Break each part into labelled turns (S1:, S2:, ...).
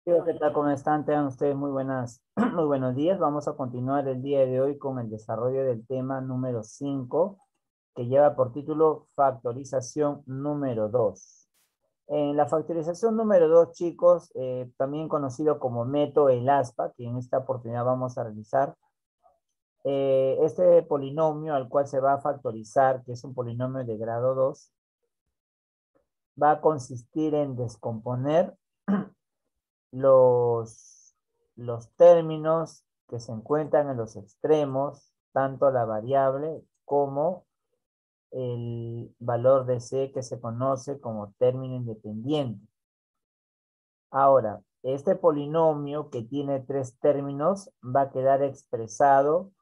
S1: ¿Qué tal? ¿Cómo están? Tengan ustedes muy muy buenos días. Vamos a continuar el día de hoy con el desarrollo del tema número 5, que lleva por título Factorización número 2. En la factorización número 2, chicos, también conocido como método el ASPA, que en esta oportunidad vamos a realizar, este polinomio al cual se va a factorizar, que es un polinomio de grado 2, va a consistir en descomponer los, los términos que se encuentran en los extremos, tanto la variable como el valor de C que se conoce como término independiente. Ahora, este polinomio que tiene tres términos va a quedar expresado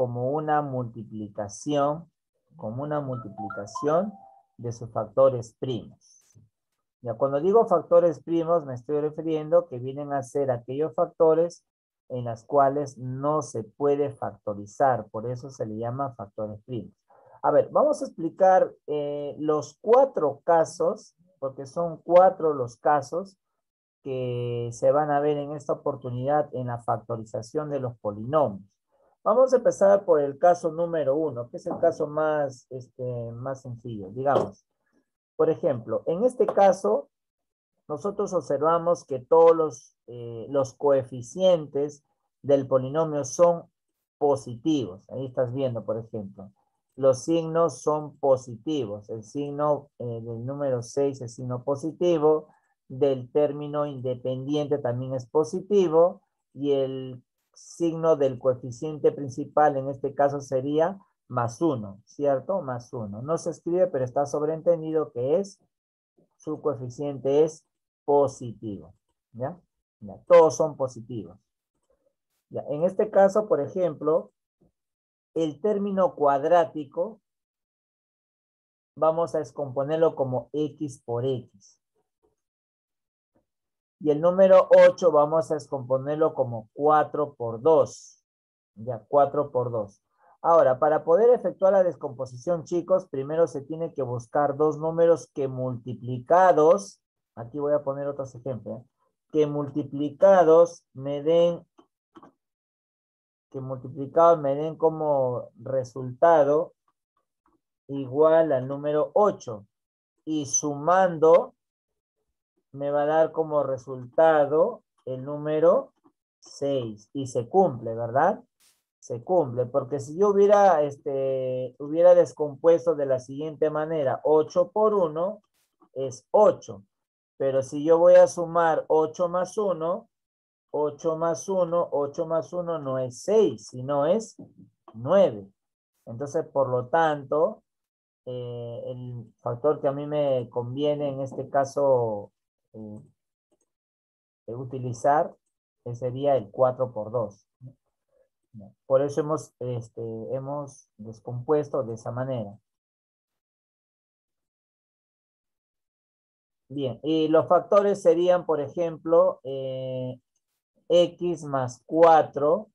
S1: como una multiplicación de sus factores primos. Ya cuando digo factores primos, me estoy refiriendo que vienen a ser aquellos factores en los cuales no se puede factorizar, por eso se le llama factores primos. A ver, vamos a explicar los cuatro casos, porque son cuatro los casos que se van a ver en esta oportunidad en la factorización de los polinomios. Vamos a empezar por el caso número 1, que es el caso más sencillo, digamos. Por ejemplo, en este caso, nosotros observamos que todos los coeficientes del polinomio son positivos. Ahí estás viendo, por ejemplo. Los signos son positivos. El signo del número 6 es signo positivo. Del término independiente también es positivo. Y el signo del coeficiente principal en este caso sería más 1, ¿cierto? Más 1. No se escribe, pero está sobreentendido que su coeficiente es positivo. ¿Ya? Ya, todos son positivos. Ya, en este caso, por ejemplo, el término cuadrático vamos a descomponerlo como x por x. Y el número 8 vamos a descomponerlo como 4 por 2. Ya, 4 por 2. Ahora, para poder efectuar la descomposición, chicos, primero se tiene que buscar dos números que multiplicados, aquí voy a poner otros ejemplos, que multiplicados me den como resultado igual al número 8. Y sumando me va a dar como resultado el número 6. Y se cumple, ¿verdad? Se cumple, porque si yo hubiera descompuesto de la siguiente manera, 8 por 1 es 8. Pero si yo voy a sumar 8 más 1, 8 más 1, 8 más 1 no es 6, sino es 9. Entonces, por lo tanto, el factor que a mí me conviene en este caso eh, utilizar sería el 4 por 2. Por eso hemos descompuesto de esa manera. Bien, y los factores serían, por ejemplo, x más 4,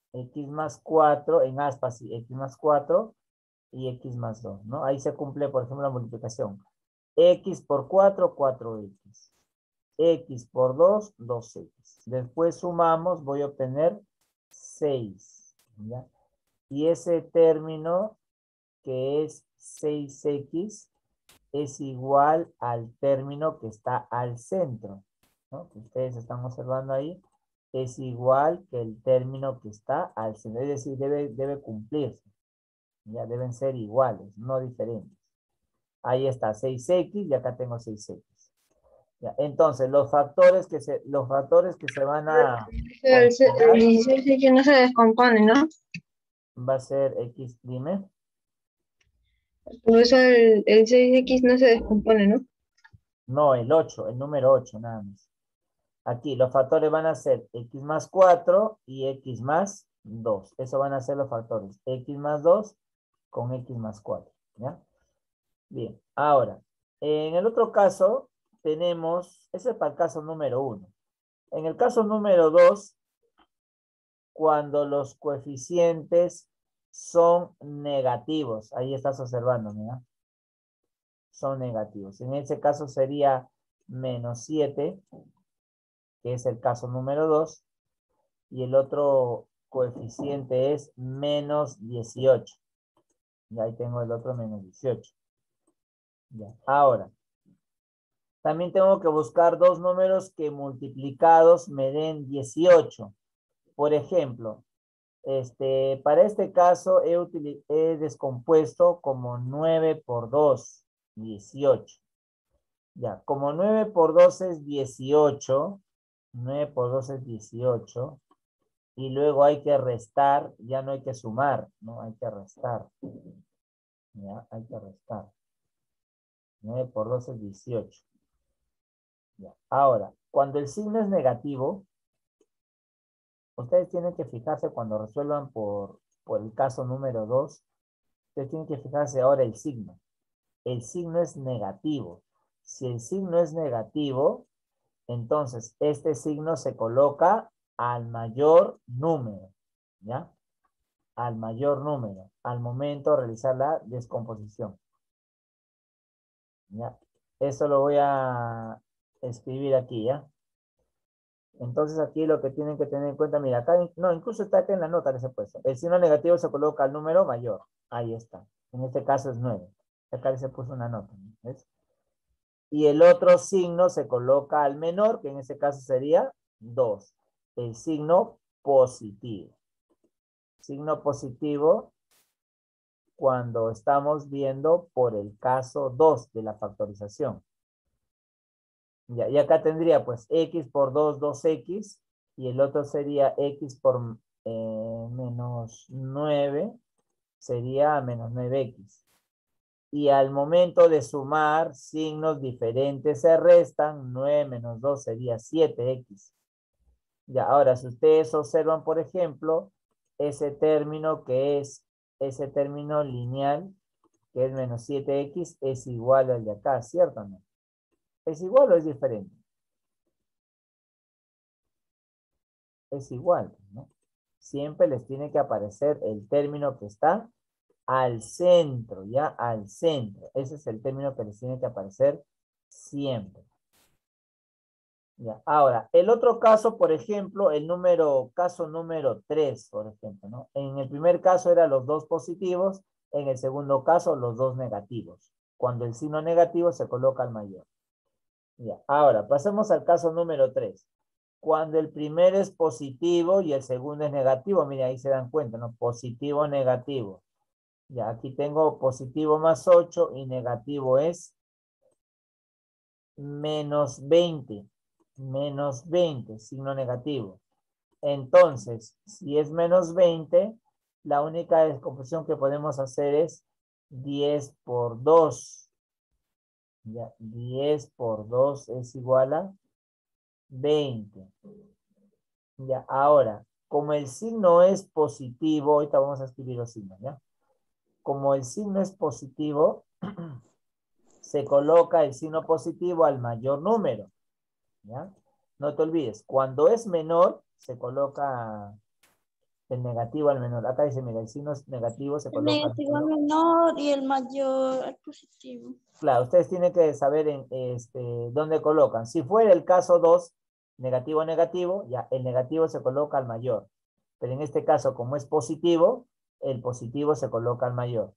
S1: en aspas, sí, x más 4 y x más 2, ¿no? Ahí se cumple, por ejemplo, la multiplicación. X por 4, 4x. X por 2, 2x. Después sumamos, voy a obtener 6, ¿ya? Y ese término que es 6x es igual al término que está al centro, ¿no? Que ustedes están observando ahí, es igual que el término que está al centro. Es decir, debe cumplirse. Ya deben ser iguales, no diferentes. Ahí está 6x y acá tengo 6x. Ya, entonces, los factores que se van a
S2: El
S1: considerar
S2: 16 que no se descompone, ¿no?
S1: va a ser x, dime.
S2: Por eso el 6x no se descompone, ¿no?
S1: No, el número 8 nada más. Aquí los factores van a ser x más 4 y x más 2. Eso van a ser los factores. X más 2 con x más 4. ¿Ya? Bien, ahora, en el otro caso tenemos, ese es para el caso número 1. En el caso número 2, cuando los coeficientes son negativos, ahí estás observando, mira, son negativos. En ese caso sería menos 7 que es el caso número 2, y el otro coeficiente es menos 18. Y ahí tengo el otro menos 18. Ya. Ahora, también tengo que buscar dos números que multiplicados me den 18. Por ejemplo, para este caso he descompuesto como 9 por 2, 18. Ya, como 9 por 2 es 18, 9 por 2 es 18, y luego hay que restar, ya no hay que sumar, ¿no? Hay que restar. Ya, hay que restar. 9 por 2 es 18. Ya. Ahora, cuando el signo es negativo, ustedes tienen que fijarse cuando resuelvan por el caso número 2, ustedes tienen que fijarse ahora el signo. El signo es negativo. Si el signo es negativo, entonces este signo se coloca al mayor número, ¿ya? Al mayor número, al momento de realizar la descomposición. ¿Ya? Eso lo voy a escribir aquí, ¿ya? Entonces aquí lo que tienen que tener en cuenta, mira, acá, no, incluso está acá en la nota que se ha puesto. El signo negativo se coloca al número mayor. Ahí está. En este caso es 9. Acá se puso una nota, ¿ves? Y el otro signo se coloca al menor, que en este caso sería 2. El signo positivo. Signo positivo cuando estamos viendo por el caso 2 de la factorización. Ya, y acá tendría pues x por 2, 2x, y el otro sería x por menos 9, sería menos 9x. Y al momento de sumar signos diferentes se restan, 9 menos 2 sería 7x. Ya, ahora si ustedes observan, por ejemplo, ese término que es, ese término lineal, que es menos 7x, es igual al de acá, ¿cierto o no? ¿Es igual o es diferente? Es igual, ¿no? Siempre les tiene que aparecer el término que está al centro, ¿ya? Al centro. Ese es el término que les tiene que aparecer siempre. Ya. Ahora, el otro caso, por ejemplo, caso número 3, por ejemplo, ¿no? En el primer caso eran los dos positivos, en el segundo caso los dos negativos. Cuando el signo negativo se coloca al mayor. Ya. Ahora, pasemos al caso número 3. Cuando el primero es positivo y el segundo es negativo, mira, ahí se dan cuenta, ¿no? Positivo, negativo. Ya, aquí tengo positivo más 8 y negativo es menos 20. Menos 20, signo negativo. Entonces, si es menos 20, la única descomposición que podemos hacer es 10 por 2. Ya, 10 por 2 es igual a 20. Ya, ahora, como el signo es positivo, ahorita vamos a escribir los signos, ¿ya? Como el signo es positivo, se coloca el signo positivo al mayor número, ¿ya? No te olvides, cuando es menor, se coloca el negativo al menor. Acá dice, mira, el signo negativo se
S3: El
S1: coloca al
S3: negativo al
S1: menor.
S3: menor y el mayor al positivo.
S1: Claro, ustedes tienen que saber dónde colocan. Si fuera el caso 2, negativo, negativo, ya el negativo se coloca al mayor. Pero en este caso, como es positivo, el positivo se coloca al mayor.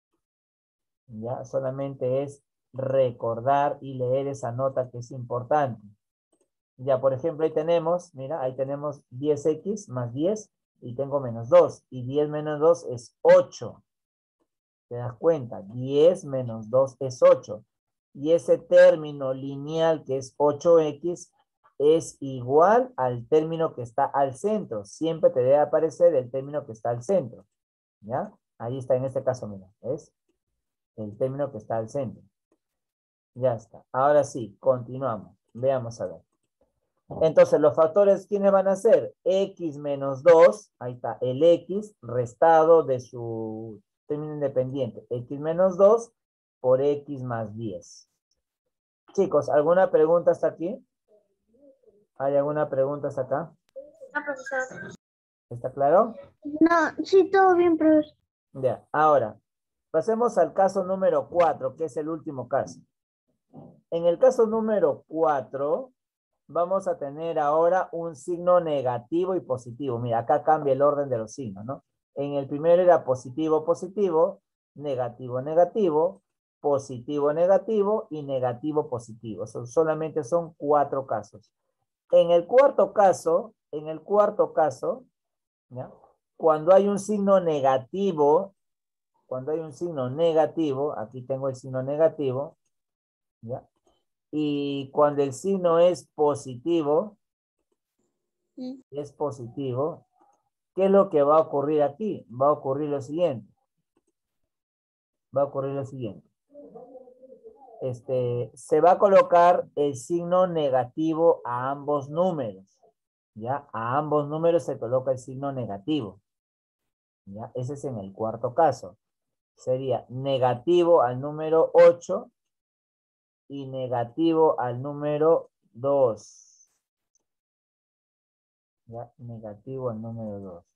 S1: Ya, solamente es recordar y leer esa nota que es importante. Ya, por ejemplo, ahí tenemos, mira, ahí tenemos 10x más 10 y tengo menos 2. Y 10 menos 2 es 8. ¿Te das cuenta? 10 menos 2 es 8. Y ese término lineal que es 8x es igual al término que está al centro. Siempre te debe aparecer el término que está al centro. ¿Ya? Ahí está, en este caso, mira, ¿ves? El término que está al centro. Ya está. Ahora sí, continuamos. Veamos a ver. Entonces, los factores, ¿quiénes van a ser? X menos 2, ahí está, el X restado de su término independiente. X menos 2 por X más 10. Chicos, ¿alguna pregunta hasta aquí? ¿Hay alguna pregunta hasta acá?
S3: No, profesor.
S1: ¿Está claro?
S3: No, sí, todo bien, profesor.
S1: Ya, ahora, pasemos al caso número 4, que es el último caso. En el caso número 4, vamos a tener ahora un signo negativo y positivo. Mira, acá cambia el orden de los signos, ¿no? En el primero era positivo, positivo, negativo, negativo, positivo, negativo y negativo, positivo. Solamente son 4 casos. En el cuarto caso, ¿ya? Cuando hay un signo negativo, aquí tengo el signo negativo, ¿ya? Y cuando el signo es positivo, ¿qué es lo que va a ocurrir aquí? Va a ocurrir lo siguiente. Se va a colocar el signo negativo a ambos números. ¿Ya? A ambos números se coloca el signo negativo. ¿Ya? Ese es en el cuarto caso. Sería negativo al número 8 y negativo al número 2. ¿Ya? Negativo al número 2.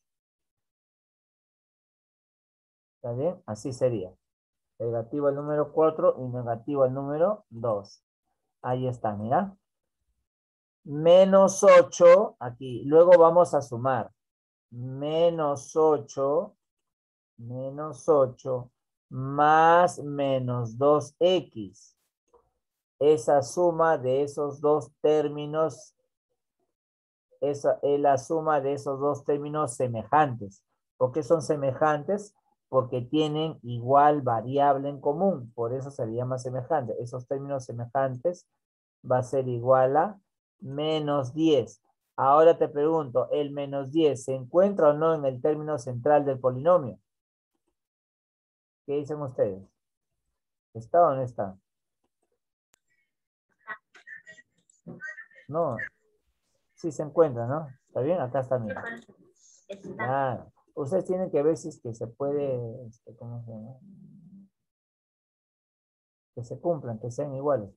S1: ¿Está bien? Así sería. Negativo al número 4 y negativo al número 2. Ahí está, mira. Menos 8, aquí. Luego vamos a sumar. Menos 8 más menos 2x. Esa suma de esos dos términos, esa es la suma de esos dos términos semejantes. ¿Por qué son semejantes? Porque tienen igual variable en común. Por eso se le llama semejante. Esos términos semejantes va a ser igual a menos 10. Ahora te pregunto, ¿el menos 10 se encuentra o no en el término central del polinomio? ¿Qué dicen ustedes? ¿Está o no está? No. Sí se encuentra, ¿no? ¿Está bien? Acá está, mira. Claro. Ustedes tienen que ver si es que se puede, ¿cómo se llama? Que se cumplan, que sean iguales.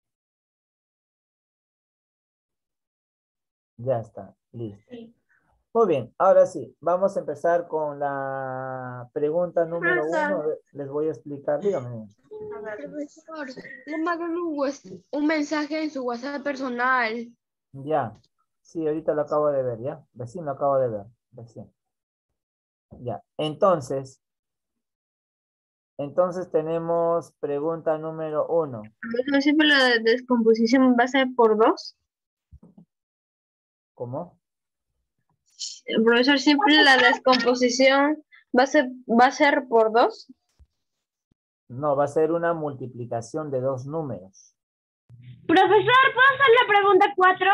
S1: Ya está, listo. Muy bien, ahora sí, vamos a empezar con la pregunta número 1. Les voy a explicar, dígame.
S2: Profesor, le mandaron un mensaje en su WhatsApp personal.
S1: Ya, sí, ahorita lo acabo de ver, ¿ya? Recién lo acabo de ver, recién. Ya, entonces tenemos pregunta número 1.
S2: Profesor, siempre la descomposición va a ser por 2.
S1: ¿Cómo?
S2: Profesor, siempre la descomposición va a ser por 2.
S1: No, va a ser una multiplicación de dos números.
S3: Profesor, ¿puedo hacer la pregunta 4?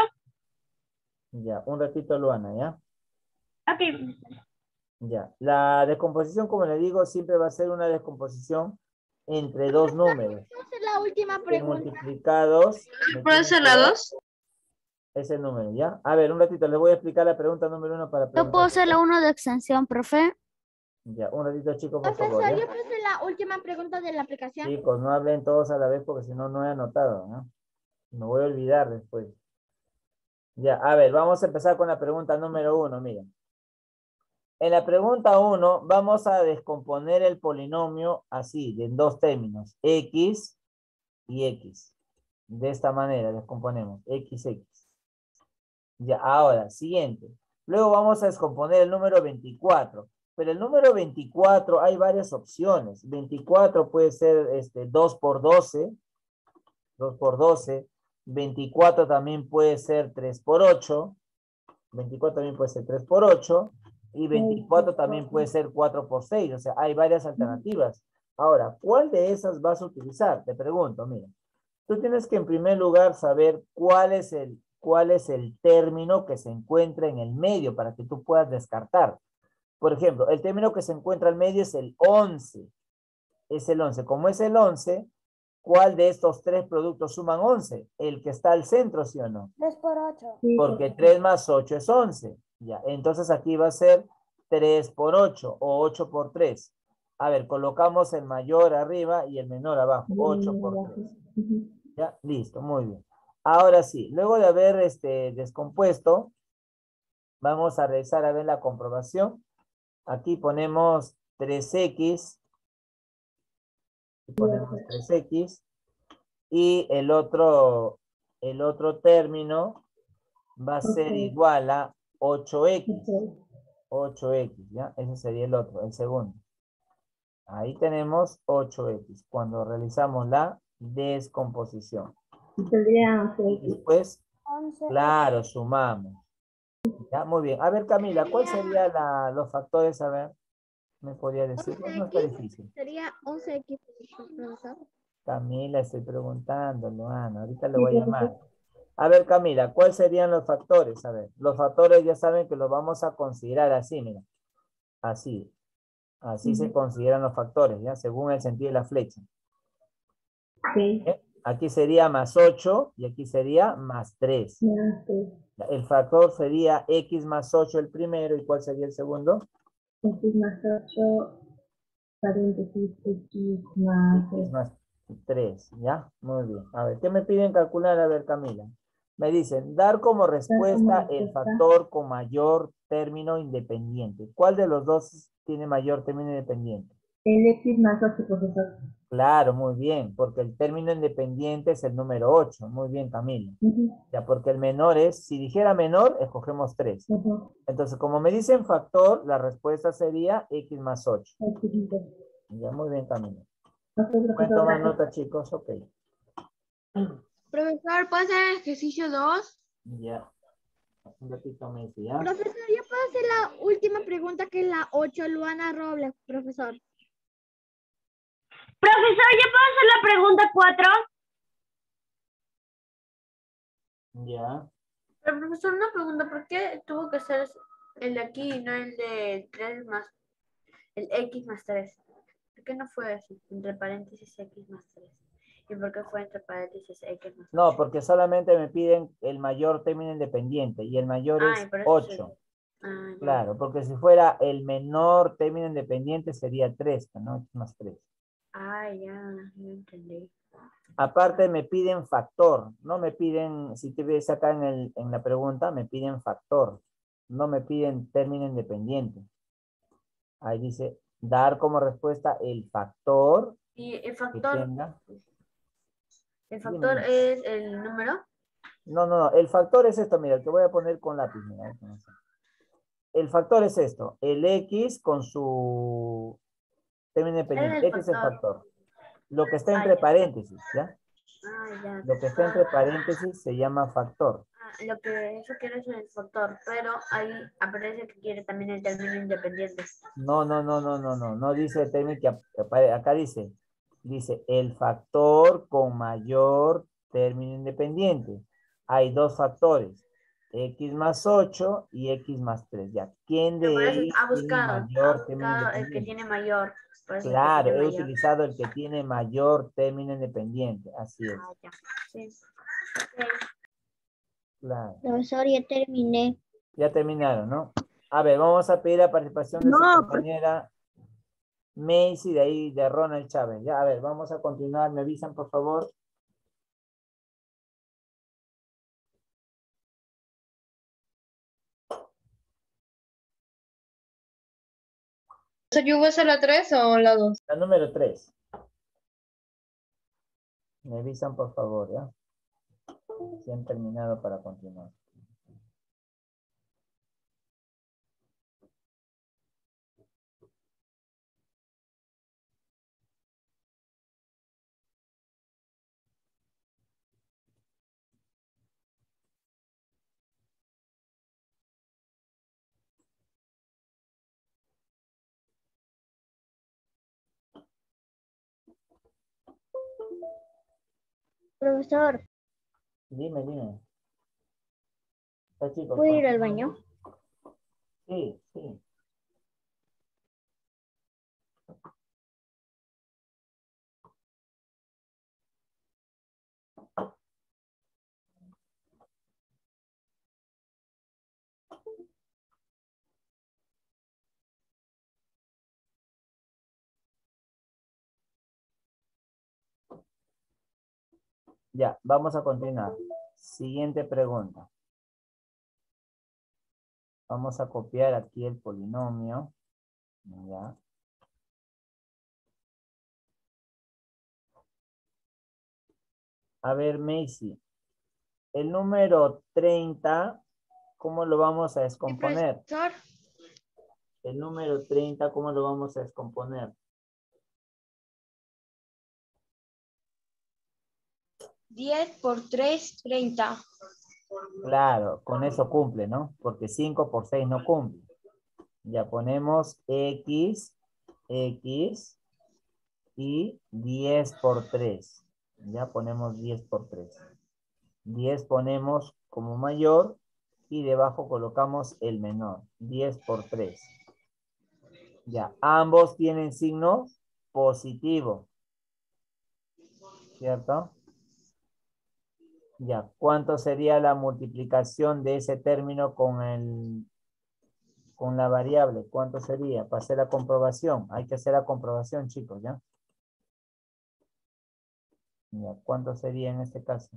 S1: Ya, un ratito, Luana, ¿ya?
S3: Ok.
S1: Ya, la descomposición, como le digo, siempre va a ser una descomposición entre dos números.
S3: ¿Puedo hacer la última
S1: Que
S3: pregunta?
S1: multiplicados me
S2: ¿Puedo
S1: tienen
S2: hacer
S1: que
S2: la
S1: dar
S2: 2?
S1: ese número, ¿ya? A ver, un ratito, les voy a explicar la pregunta número 1 para
S3: Yo puedo
S1: preguntar.
S3: hacer la 1 de extensión, profe.
S1: Ya, un ratito, chicos, por favor,
S3: Profesor,
S1: ¿ya?
S3: yo puedo hacer la última pregunta de la aplicación.
S1: Chicos, no hablen todos a la vez porque si no, no he anotado, ¿no? Me voy a olvidar después. Ya, a ver, vamos a empezar con la pregunta número 1, miren. En la pregunta 1 vamos a descomponer el polinomio así, en dos términos, x y x. De esta manera descomponemos x. Ya, ahora, siguiente. Luego vamos a descomponer el número 24. Pero el número 24 hay varias opciones. 24 puede ser 2 por 12. 2 por 12. 24 también puede ser 3 por 8. 24 también puede ser 3 por 8. Y 24 también puede ser 4 por 6. O sea, hay varias alternativas. Ahora, ¿cuál de esas vas a utilizar? Te pregunto, mira. Tú tienes que en primer lugar saber cuál es el término que se encuentra en el medio para que tú puedas descartar. Por ejemplo, el término que se encuentra al medio es el 11. Es el 11. Como es el 11, ¿cuál de estos tres productos suman 11? El que está al centro, ¿sí o no?
S3: 3 por 8.
S1: Porque 3 más 8 es 11. Ya, entonces aquí va a ser 3 por 8 o 8 por 3. A ver, colocamos el mayor arriba y el menor abajo. 8 por 3. Ya, listo, muy bien. Ahora sí, luego de haber descompuesto, vamos a realizar a ver la comprobación. Aquí ponemos 3x. Aquí ponemos 3x. Y el otro término va a ser
S4: Ok.
S1: igual a 8x.
S4: Ok.
S1: 8x, ¿ya? Ese sería el otro, el segundo. Ahí tenemos 8x cuando realizamos la descomposición.
S4: Y tendría
S1: Y
S4: 11X.
S1: después,
S3: 11.
S1: claro, sumamos. Ya, muy bien. A ver, Camila, ¿cuál serían los factores? A ver, ¿me podría decir? No, no está difícil.
S3: Sería 11X, profesor.
S1: Camila, estoy preguntando, Luana. Ahorita le
S4: Sí,
S1: voy a
S4: profesor.
S1: llamar. A ver, Camila, ¿cuáles serían los factores? A ver, los factores ya saben que los vamos a considerar así, mira. Así. Así se consideran los factores, ¿ya? Según el sentido de la flecha.
S4: Ok.
S1: ¿Eh? Aquí sería más 8 y aquí sería más 3.
S4: Ya, ok.
S1: El factor sería x más 8 el primero. ¿Y cuál sería el segundo?
S4: X más 8, paréntesis, X más
S1: X más 3, ¿ya? Muy bien. A ver, ¿qué me piden calcular? A ver, Camila. Me dicen, dar como respuesta el factor con mayor término independiente. ¿Cuál de los dos tiene mayor término independiente?
S4: el X más 8, profesor.
S1: Claro, muy bien, porque el término independiente es el número 8. Muy bien, Camila.
S4: Ujú,
S1: Ya, porque el menor es, si dijera menor, escogemos 3.
S4: ujú.
S1: Entonces, como me dicen factor, la respuesta sería x más 8.
S4: X más 8.
S1: Ya, muy bien, Camila.
S4: Ok,
S1: Pueden
S4: profesor,
S1: tomar
S4: gracias.
S1: nota, chicos, ok.
S3: Profesor, ¿puedo hacer el ejercicio 2?
S1: Ya. Un ratito me dice, ¿ya?
S3: Profesor, ¿ya puedo hacer la última pregunta que es la 8, Luana Robles, profesor? Profesor, ¿ya puedo hacer la pregunta 4?
S1: Ya.
S2: Pero profesor, una pregunta, ¿por qué tuvo que ser el de aquí y no el de 3 más, el x más 3? ¿Por qué no fue así, entre paréntesis x más 3? ¿Y por qué fue entre paréntesis x más 3?
S1: No, porque solamente me piden el mayor término independiente y el mayor
S2: Ah, y
S1: es
S2: por eso sí.
S1: 8.
S2: Ah, ya.
S1: Claro, porque si fuera el menor término independiente sería 3, ¿no? X más 3.
S2: Ah, ya, ya entendí.
S1: Aparte me piden factor, no me piden, si te ves acá en la pregunta, me piden factor, no me piden término independiente. Ahí dice, dar como respuesta el factor
S2: ¿Y el
S1: que
S2: factor?
S1: tenga.
S2: ¿El
S1: Dime,
S2: factor
S1: dime.
S2: es el número?
S1: No, no, no, el factor es esto, mira, el que voy a poner con lápiz, mira. El factor es esto, el X con su término
S2: Es
S1: independiente,
S2: el
S1: este es el
S2: factor.
S1: factor. Lo que está
S2: Ah,
S1: entre
S2: ya.
S1: paréntesis, ¿ya?
S2: Ah, ya.
S1: Lo que está entre paréntesis se llama factor.
S2: Lo que eso quiere es el factor, pero ahí aparece que quiere también el término independiente.
S1: No, no, no, no, no, no, no dice el término que acá dice el factor con mayor término independiente. Hay dos factores, x más 8 y x más 3. Ya, ¿quién
S2: Pero por
S1: de
S2: eso
S1: ellos
S2: ha
S1: tiene mayor término
S2: buscado el que
S1: independiente?
S2: tiene mayor. Por eso el que
S1: Claro,
S2: tiene
S1: he
S2: mayor.
S1: utilizado el que tiene mayor término independiente, así es.
S2: Ah, ya. Sí. Ok.
S1: Claro.
S3: Profesor, ya terminé.
S1: Ya terminaron, ¿no? A ver, vamos a pedir la participación de su
S3: No,
S1: compañera Macy, de ahí de Ronald Chávez. Ya, a ver, vamos a continuar. ¿Me avisan, por favor?
S2: ¿Yo voy a hacer la 3 o la 2?
S1: La número 3. Me avisan, por favor, ¿ya? Si han terminado para continuar.
S3: profesor,
S1: Dime, dime. Chicos,
S3: ¿puedo ir al baño?
S1: sí, sí. Ya, vamos a continuar. Siguiente pregunta. Vamos a copiar aquí el polinomio. Ya. A ver, Macy. El número 30 ¿cómo lo vamos a
S3: Sí,
S1: descomponer?
S3: profesor.
S1: El número 30, ¿cómo lo vamos a descomponer?
S3: 10 por 3, 30.
S1: Claro, con eso cumple, ¿no? Porque 5 por 6 no cumple. Ya ponemos X y 10 por 3. Ya ponemos 10 por 3. 10 ponemos como mayor y debajo colocamos el menor. 10 por 3. Ya, ambos tienen signo positivo. ¿Cierto? Ya, ¿cuánto sería la multiplicación de ese término con la variable? ¿Cuánto sería? Para hacer la comprobación. Hay que hacer la comprobación, chicos, ¿ya? Ya, ¿cuánto sería en este caso?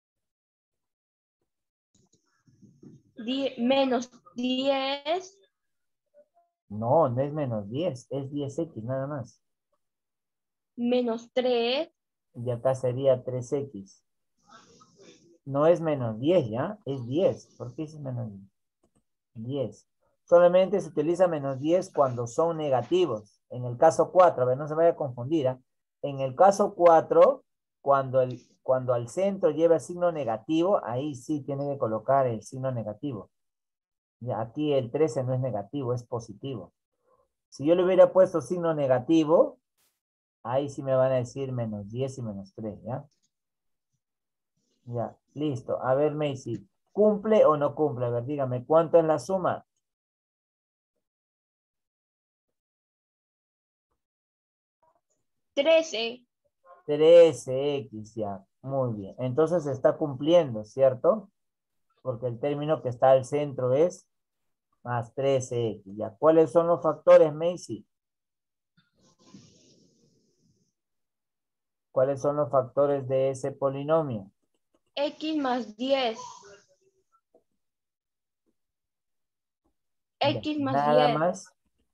S3: Menos 10.
S1: No, no es menos 10, es 10x nada más.
S3: Menos 3.
S1: Y acá sería 3x. No es menos 10, ¿ya? Es 10. ¿Por qué es menos 10? Solamente se utiliza menos 10 cuando son negativos. En el caso 4, a ver, no se vaya a confundir, ¿eh? En el caso 4, cuando al centro lleva signo negativo, ahí sí tiene que colocar el signo negativo. Ya, aquí el 13 no es negativo, es positivo. Si yo le hubiera puesto signo negativo, ahí sí me van a decir menos 10 y menos 3, ¿ya? Ya, listo. A ver, Macy, ¿cumple o no cumple? A ver, dígame, ¿cuánto es la suma?
S3: 13.
S1: 13x, ya. Muy bien. Entonces se está cumpliendo, ¿cierto? Porque el término que está al centro es más 13x, ya. ¿Cuáles son los factores, Macy? ¿Cuáles son los factores de ese polinomio?
S3: X más 10.
S1: Ya,
S3: X más
S1: nada
S3: 10.
S1: más.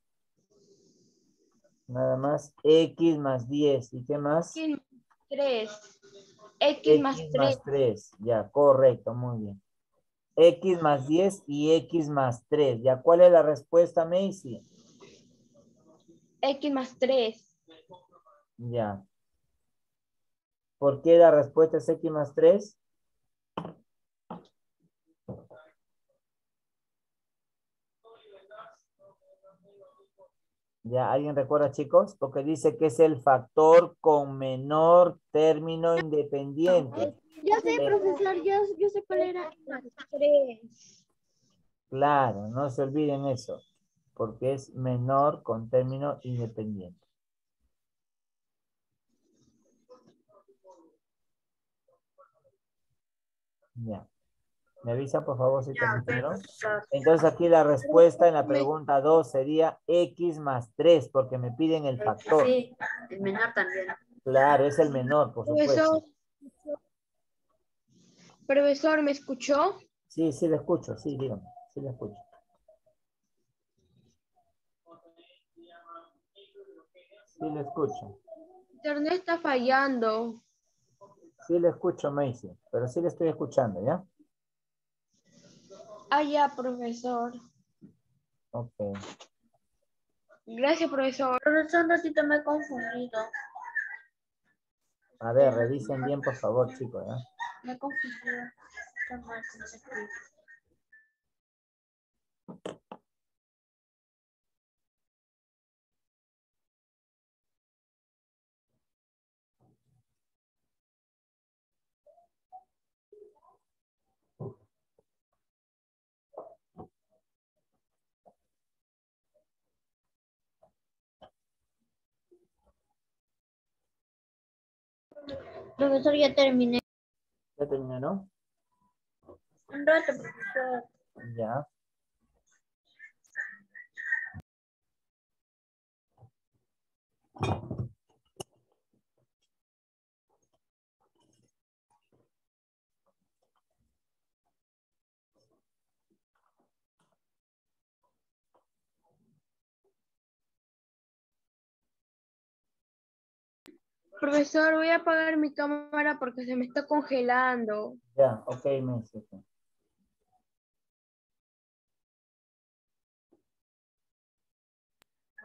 S1: Nada más. X más 10. ¿Y qué más?
S3: X más 3. X más
S1: X
S3: 3.
S1: más 3. Ya, correcto, muy bien. X más 10 y X más 3. Ya, ¿cuál es la respuesta, Macy?
S3: X más 3.
S1: Ya. ¿Por qué la respuesta es X más 3? ¿Ya alguien recuerda, chicos? Porque dice que es el factor con menor término independiente.
S3: Yo sé,
S1: Eh,
S3: profesor, yo sé cuál era. 3.
S1: claro, no se olviden eso, porque es menor con término independiente. Ya. ¿Me avisan, por favor, si
S2: Ya,
S1: terminaron?
S2: profesor.
S1: Entonces aquí la respuesta en la pregunta 2 sería X más 3, porque me piden el factor.
S2: Sí, el menor también.
S1: Claro, es el menor, por
S3: Profesor,
S1: supuesto.
S3: profesor, ¿me escuchó?
S1: Sí, sí le escucho, sí, dígame, sí le escucho. Sí le escucho.
S3: Internet está fallando.
S1: Sí le escucho, Macy, pero sí le estoy escuchando, ¿ya?
S3: Ah, ya, profesor.
S1: Ok.
S3: Gracias, profesor.
S2: Profesor, un ratito me he confundido.
S1: A ver, revisen bien, por favor, chicos, ¿ya?
S2: Me he confundido. Está mal, ¿cómo se escribe? Profesor, ya terminé.
S1: ¿Ya terminaron?
S2: Un rato, profesor.
S1: Ya.
S3: Profesor, voy a apagar mi cámara porque se me está congelando.
S1: Ya, ok, Macy. Ok.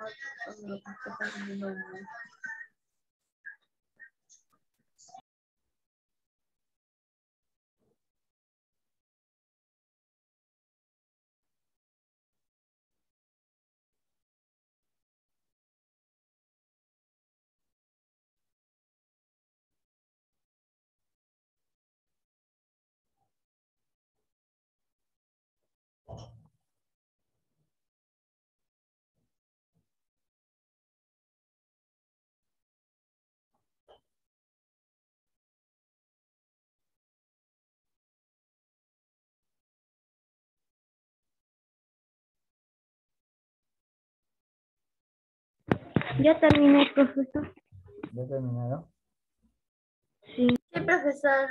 S3: Ya terminé, profesor.
S1: ¿Ya terminaron?
S3: Sí.
S2: Sí, profesor.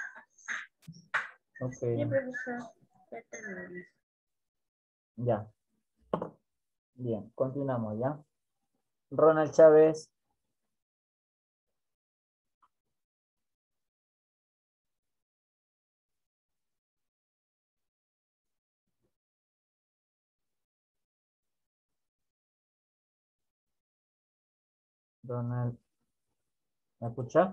S1: Ok,
S2: Sí, profesor. Ya terminé.
S1: ya. Bien, continuamos, ¿ya? Ronald Chávez. Ronald, ¿me escucha?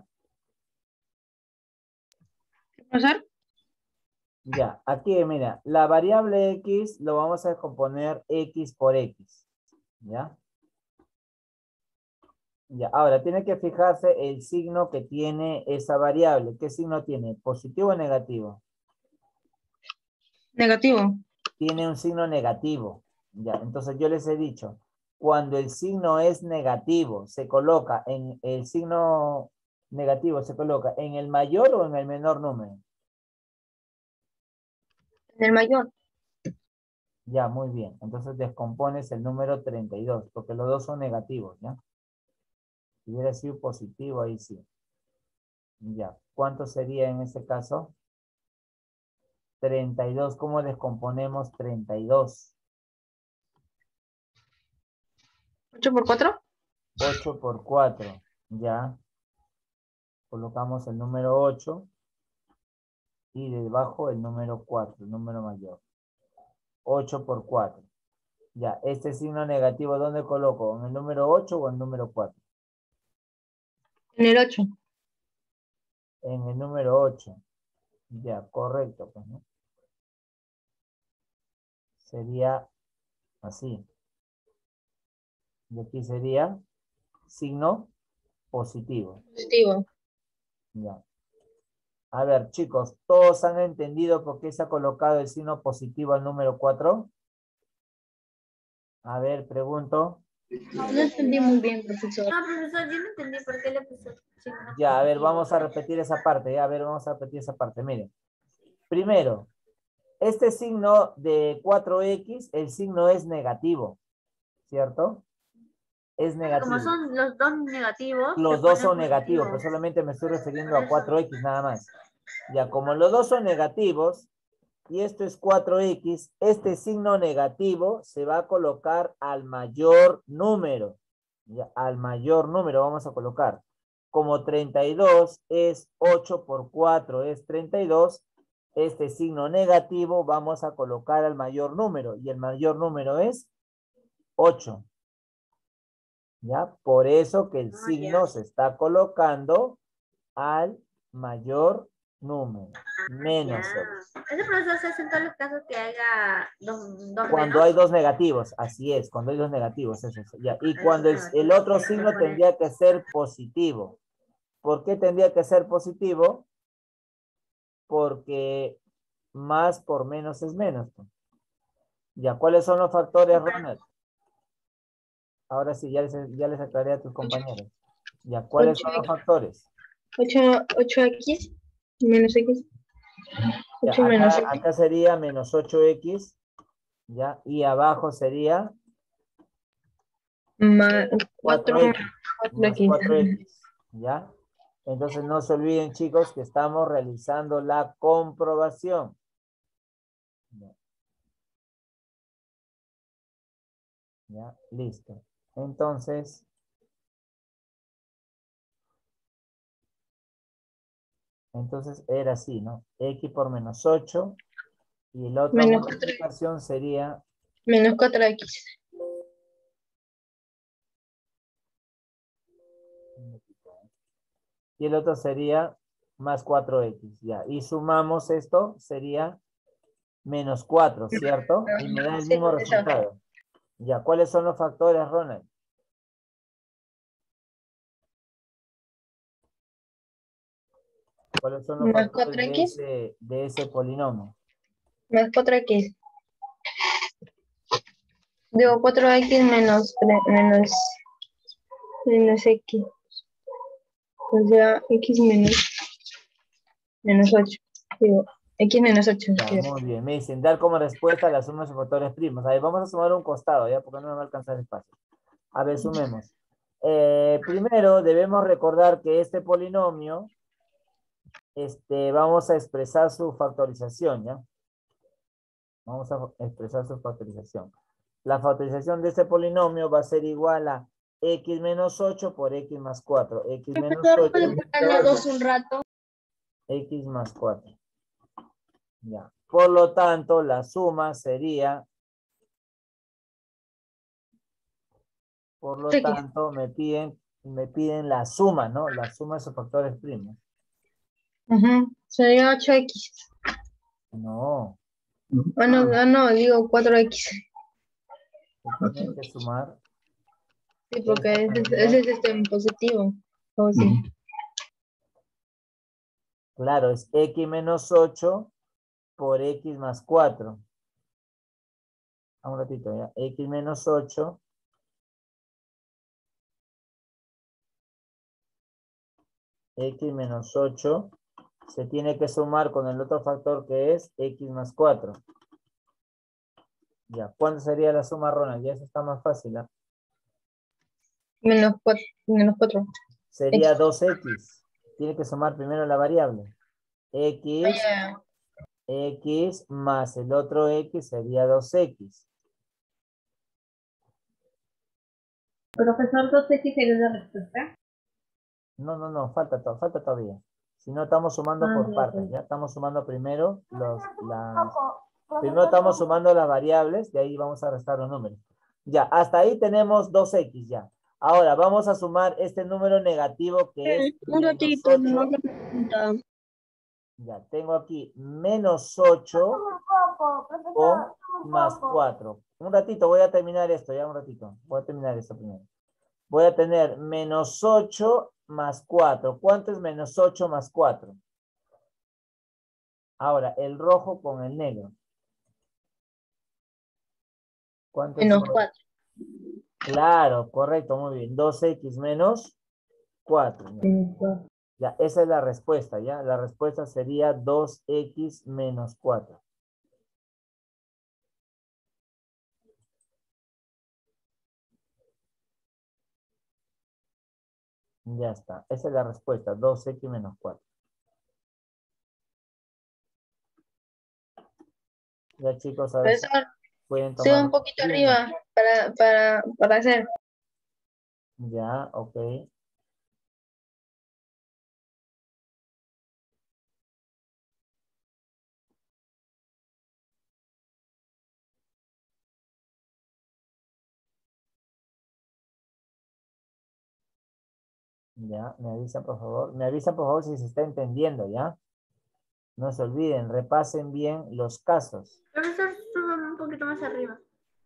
S5: ¿Profesor?
S1: Ya, aquí mira, la variable x lo vamos a descomponer x por x, ¿ya? Ya, ahora tiene que fijarse el signo que tiene esa variable. ¿Qué signo tiene? ¿Positivo o negativo?
S5: Negativo.
S1: Tiene un signo negativo. Ya, entonces yo les he dicho, cuando el signo es negativo, se coloca en el signo negativo, se coloca en el mayor o en el menor número.
S5: En el mayor.
S1: Ya, muy bien. Entonces descompones el número 32, porque los dos son negativos, ¿ya? Si hubiera sido positivo, ahí sí. Ya. ¿Cuánto sería en ese caso? 32. ¿Cómo descomponemos 32?
S5: 8 por 4.
S1: 8 por 4. Ya. Colocamos el número 8 y debajo el número 4, el número mayor. 8 por 4. Ya. Este signo negativo, ¿dónde coloco? ¿En el número 8 o en el número 4?
S5: En el 8.
S1: En el número 8. Ya, correcto, pues, ¿no? Sería así. Y aquí sería signo positivo.
S5: Positivo.
S1: Ya. A ver, chicos, ¿todos han entendido por qué se ha colocado el signo positivo al número 4? A ver, pregunto.
S5: No entendí muy bien, profesor.
S2: No, profesor, yo no entendí por qué le puso signo
S1: Ya, a ver,
S2: positivo.
S1: vamos a repetir esa parte. Ya, a ver, vamos a repetir esa parte. Miren. Primero, este signo de 4x, el signo es negativo, ¿cierto? Es negativo.
S2: Como son los dos negativos,
S1: Los
S2: se
S1: dos
S2: pone
S1: son negativos,
S2: positivo.
S1: pero solamente me estoy refiriendo
S2: Por
S1: a
S2: eso.
S1: 4x nada más. Ya, como los dos son negativos, y esto es 4x, este signo negativo se va a colocar al mayor número. Ya, al mayor número vamos a colocar. Como 32 es 8 por 4 es 32, este signo negativo vamos a colocar al mayor número. Y el mayor número es 8. ¿Ya? Por eso que el signo se está colocando al mayor número. Menos
S2: Ya.
S1: 6.
S2: Ese profesor se hace en todos los casos que haya dos
S1: Cuando
S2: menos.
S1: hay dos negativos, así es, cuando hay dos negativos, eso es, ya. Y cuando el otro signo tendría que ser positivo. ¿Por qué tendría que ser positivo? Porque más por menos es menos. Ya, ¿cuáles son los factores, Ronald? Ahora sí, ya les aclaré a tus compañeros. Ya, ¿cuáles son los factores?
S5: 8x menos x.
S1: Ya,
S5: 8 menos x.
S1: acá sería menos 8x, ya, y abajo sería
S5: Más 4
S1: 4x, más
S5: 4x.
S1: 4x, ¿ya? Entonces no se olviden, chicos, que estamos realizando la comprobación. Ya, listo. Entonces, era así, ¿no? X por menos 8 y la otra
S5: Menos 4x.
S1: multiplicación sería
S5: Menos 4x.
S1: y el otro sería más 4x, ya. Y sumamos esto, sería menos 4, ¿cierto? Y me da el
S5: Sí,
S1: mismo
S5: eso.
S1: resultado. Ya, ¿cuáles son los factores, Ronald? ¿Cuáles son los
S5: Más
S1: factores
S5: 4x.
S1: de ese polinomio?
S5: Más 4x. Digo, 4x menos x. O sea, x menos 8. Digo, x menos 8.
S1: Ya, muy bien. Me dicen, dar como respuesta a la suma de sus factores primos. A ver, vamos a sumar un costado, ¿ya? Porque no me va a alcanzar el espacio. A ver, sumemos. Primero, debemos recordar que este polinomio, vamos a expresar su factorización, ¿ya? Vamos a expresar su factorización. La factorización de este polinomio va a ser igual a x menos 8 por x más 4. X menos 8
S3: un rato?
S1: x más 4. Ya. Por lo tanto, la suma sería, por lo
S5: X.
S1: tanto, me piden la suma, ¿no? La suma de sus factores primos.
S5: Sería 8x.
S1: No,
S5: No, digo 4x.
S1: se tiene que sumar.
S5: Sí, porque
S1: Esta
S5: ese es en positivo. O sí.
S1: Claro, es x menos 8 por x más 4. Un ratito, ya. X menos 8 x menos 8 se tiene que sumar con el otro factor que es x más 4. Ya, ¿cuánto sería la suma, Ronald? Ya eso está más fácil, ¿ah?
S5: Menos 4.
S1: Sería
S5: X.
S1: 2x. Tiene que sumar primero la variable. X más el otro x sería 2x.
S4: Profesor, 2x sería la respuesta.
S1: No, falta todavía. Si no, estamos sumando por partes, ¿ya? Estamos sumando primero primero estamos sumando las variables, de ahí vamos a restar los números. Ya, hasta ahí tenemos 2x ya. Ahora, vamos a sumar este número negativo que es
S3: Un
S1: menos
S3: ratito,
S1: 8.
S3: no me pregunta.
S1: Ya, tengo aquí menos 8 con más 4. Un ratito, voy a terminar esto, ya un ratito. Voy a terminar esto primero. Voy a tener menos 8 más 4. ¿Cuánto es menos 8 más 4? Ahora, el rojo con el negro. ¿Cuánto es?
S5: Menos 4.
S1: Claro, correcto, muy bien. 2x menos 4. Ya, esa es la respuesta, ¿ya? La respuesta sería 2x menos 4. Ya está. Esa es la respuesta, 2x menos 4. Ya, chicos, a ver si
S5: Profesor,
S1: pueden
S5: sigo
S1: tomar.
S5: un poquito arriba para hacer.
S1: Ya, ok. Ya, me avisan por favor. Me avisan por favor si se está entendiendo, ¿ya? No se olviden, repasen bien los casos.
S2: Profesor, súbame un poquito más arriba.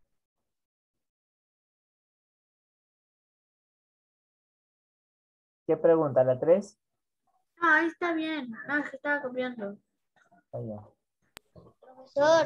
S1: ¿Qué pregunta? ¿La 3?
S2: Ah, ahí está bien. No, es que estaba copiando.
S1: Allá.
S3: Profesor.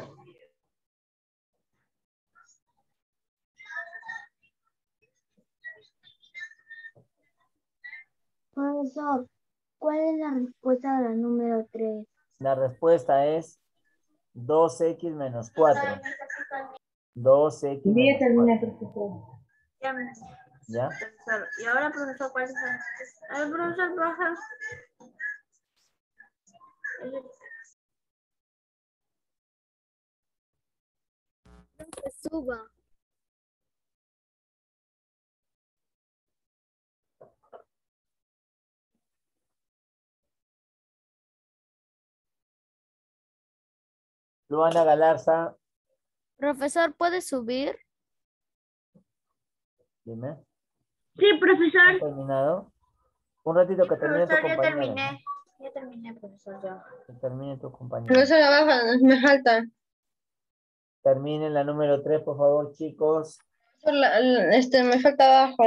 S3: Profesor, ¿cuál es la respuesta de la número 3?
S1: La respuesta es 2x menos 4. 2x
S4: Día termina,
S1: menos 4.
S4: profesor.
S2: Ya me-
S1: ¿Ya?
S2: Profesor, y ahora, profesor, ¿cuál es el? A ver, profesor, baja.
S3: Suba.
S1: Luana Galarza,
S3: Profesor, ¿puede subir?
S1: dime.
S2: Sí, profesor.
S1: ¿Has terminado? Un ratito que termine tu
S2: Profesor, ya
S1: compañera.
S2: terminé. Ya terminé, profesor, ya.
S1: Que termine tu compañera.
S5: Profesora, baja, me falta.
S1: Terminen la número 3, por favor, chicos.
S5: Me falta abajo.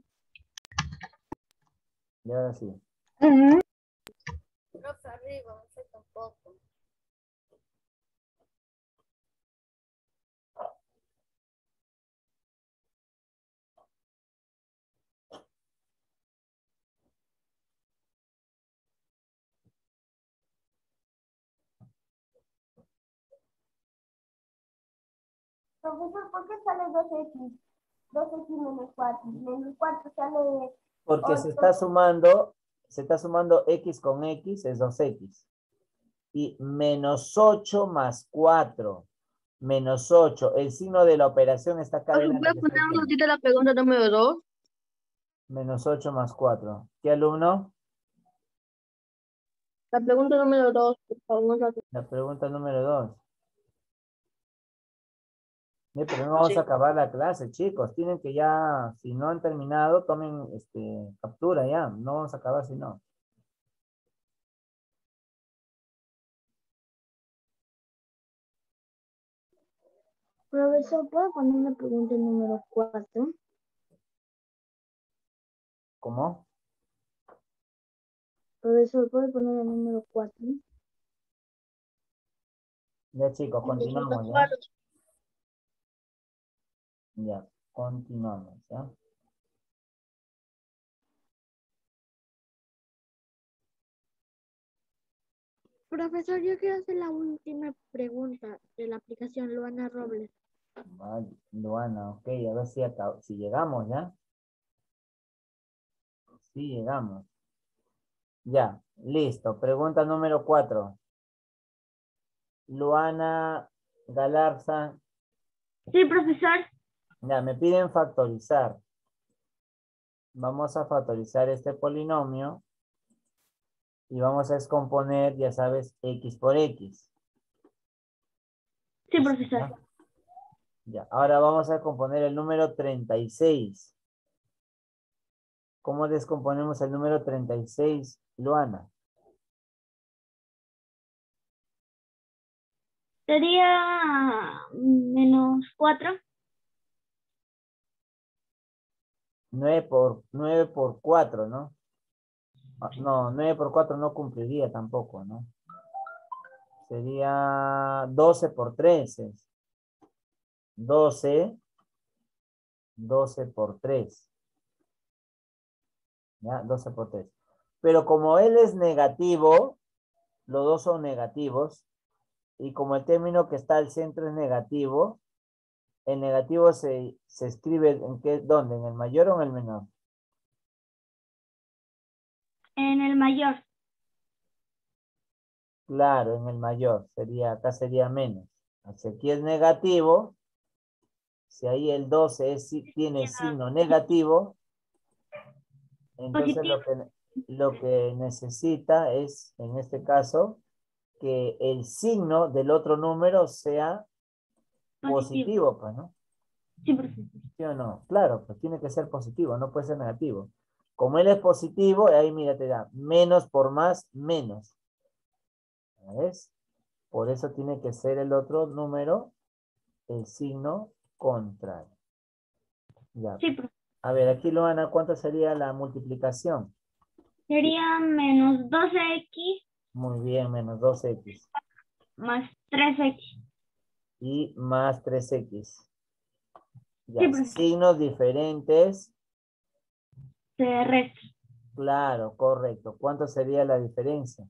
S1: Y ahora sí.
S5: Ujú.
S2: Profe, arriba, me falta un poco.
S6: Profesor, ¿por qué sale 2x? 2x menos 4. Menos 4 sale
S1: Porque se está sumando x con x, es 2x. Y menos 8 más 4. Menos 8. El signo de la operación está acá adelante.
S5: ¿Puedes
S1: que
S5: poner
S1: está
S5: un
S1: viendo.
S5: ratito la pregunta número 2?
S1: Menos 8 más 4. ¿Qué alumno?
S5: La pregunta número 2, por favor.
S1: La pregunta número 2. Pero no vamos a acabar la clase, chicos. Tienen que ya, si no han terminado, tomen captura ya. No vamos a acabar si no.
S3: Profesor, ¿puedo poner una pregunta número 4?
S1: ¿Cómo?
S3: Profesor, ¿puedo poner el número 4?
S1: Ya, chicos, continuamos ya. Ya, continuamos ya.
S3: Profesor, yo quiero hacer la última pregunta de la aplicación Luana Robles.
S1: Vale, Luana, ok, a ver si llegamos ya. Sí, llegamos. Ya, listo. Pregunta número 4. Luana Galarza.
S6: Sí, profesor.
S1: Ya, me piden factorizar. Vamos a factorizar este polinomio. Y vamos a descomponer, ya sabes, x por x.
S6: Sí, profesor.
S1: ¿Ya? Ya, ahora vamos a componer el número 36. ¿Cómo descomponemos el número 36, Luana?
S6: Sería menos 4.
S1: 9 por 4, ¿no? No, 9 por 4 no cumpliría tampoco, ¿no? Sería 12 por 3. 12 por 3. ¿Ya? 12 por 3. Pero como él es negativo, los dos son negativos, y como el término que está al centro es negativo, el negativo se escribe ¿en qué? ¿Dónde? ¿En el mayor o en el menor?
S6: En el mayor.
S1: Claro, en el mayor. Acá sería menos. Si aquí es negativo, si ahí el 12 tiene signo negativo, entonces
S6: Positivo.
S1: lo que necesita es, en este caso, que el signo del otro número sea positivo, pues, ¿no?
S6: Sí, profesor.
S1: ¿Sí o no? Claro, pues tiene que ser positivo, no puede ser negativo. Como él es positivo, ahí mira, te da menos por más, menos. ¿Ves? Por eso tiene que ser el otro número, el signo contrario. Ya.
S6: Sí, profesor.
S1: A ver, aquí, Luana, ¿cuánto sería la multiplicación?
S6: Sería menos 12x
S1: Muy bien, menos 2x.
S6: más 3x.
S1: Y más 3x.
S6: Sí,
S1: Ya,
S6: profesor.
S1: signos diferentes.
S6: Se resta.
S1: Claro, correcto. ¿Cuánto sería la diferencia?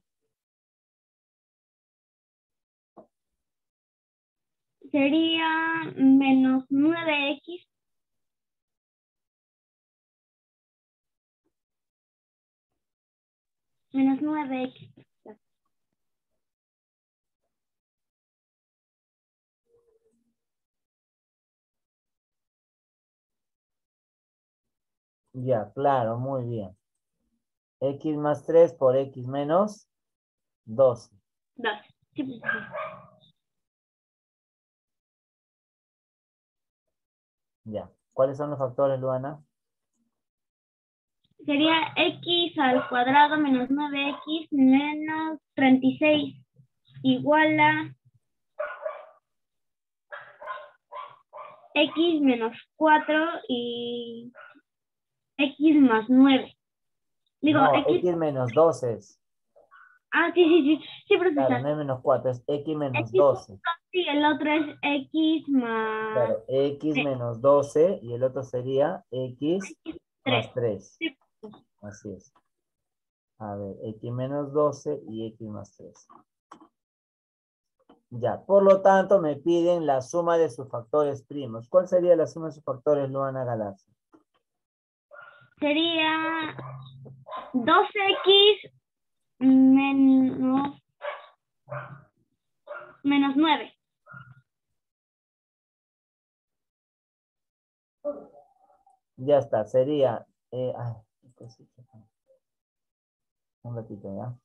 S6: Sería menos 9x. Menos 9x.
S1: Ya, claro, muy bien. X más 3 por X menos 12.
S6: 2. Sí, profesor.
S1: Ya. ¿Cuáles son los factores, Luana?
S6: sería x al cuadrado menos 9x menos 36 igual a x menos 4 y x más 9. Digo,
S1: No,
S6: x.
S1: x menos 12 es.
S6: Ah, sí,
S1: Claro,
S6: profesor.
S1: no es menos 4, es x menos
S6: X
S1: 12.
S6: y el otro es x más
S1: Claro, x menos 12 y el otro sería x
S6: 3.
S1: más 3.
S6: Sí.
S1: Así es. A ver, x menos 12 y x más 3. Ya, por lo tanto me piden la suma de sus factores primos. ¿Cuál sería la suma de sus factores, Luana Galaxia?
S6: Sería 2x menos 9.
S1: Ya está, sería... un ratito, ¿ya?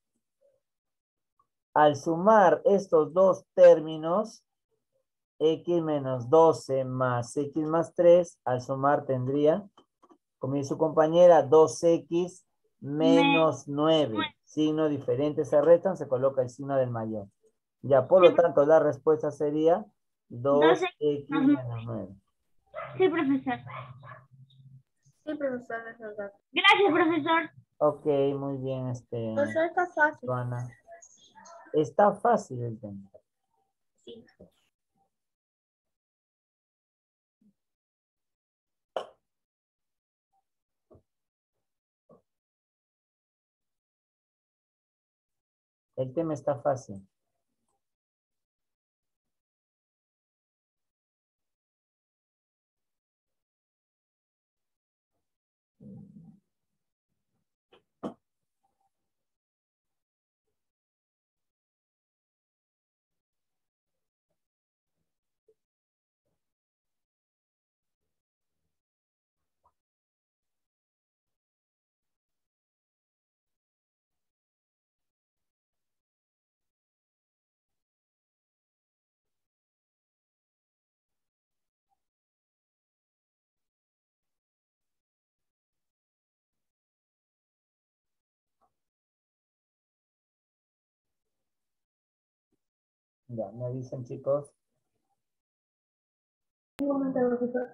S1: Al sumar estos dos términos, x menos 12 más x más 3, al sumar tendría, como dice su compañera, 2x menos 9. Signo diferente se restan, se coloca el signo del mayor. Ya, por lo tanto, la respuesta sería 2x menos 9.
S6: Sí, profesor.
S2: Sí, profesor, es verdad.
S6: Gracias, profesor.
S1: Ok, muy bien,
S2: Profesor, está fácil.
S1: Joana. Está fácil el tema.
S2: Sí.
S1: El tema está fácil. Ya, me avisan, chicos.
S4: Un momento, profesor.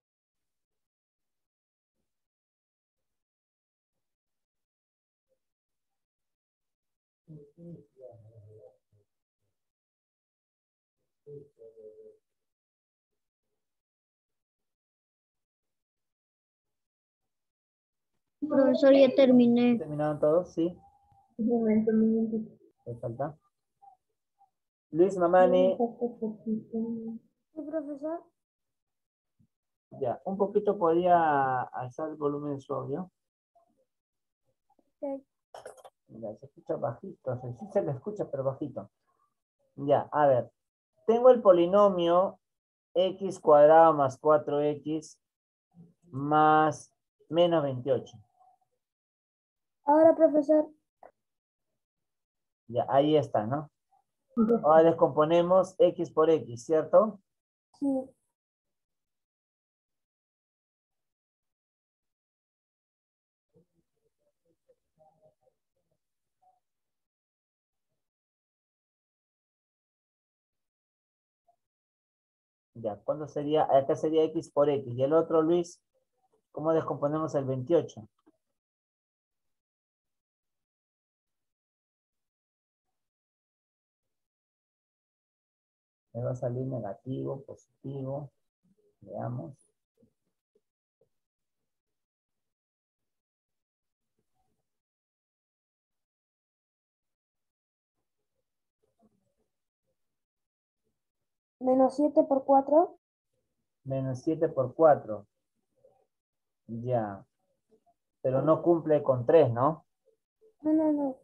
S3: Profesor, ya terminé.
S1: ¿Terminaron todos? Sí.
S4: Un momento, un momento.
S1: ¿Le falta? Luis Mamani.
S3: Sí, profesor.
S1: Ya, un poquito podía alzar el volumen de su audio.
S3: Ok.
S1: Ya, se escucha bajito. O sea, sí se le escucha, pero bajito. Ya, a ver. Tengo el polinomio x cuadrado más 4x más menos 28.
S3: Ahora, profesor.
S1: Ya, ahí está, ¿no? Ahora descomponemos x por x, ¿cierto?
S3: Sí.
S1: Ya, ¿cuándo sería? Acá sería x por x. Y el otro, Luis, ¿cómo descomponemos el 28? Me va a salir negativo, positivo. Veamos.
S3: Menos 7 por 4.
S1: Menos 7 por 4. Ya. Pero no cumple con 3, ¿no?
S3: No.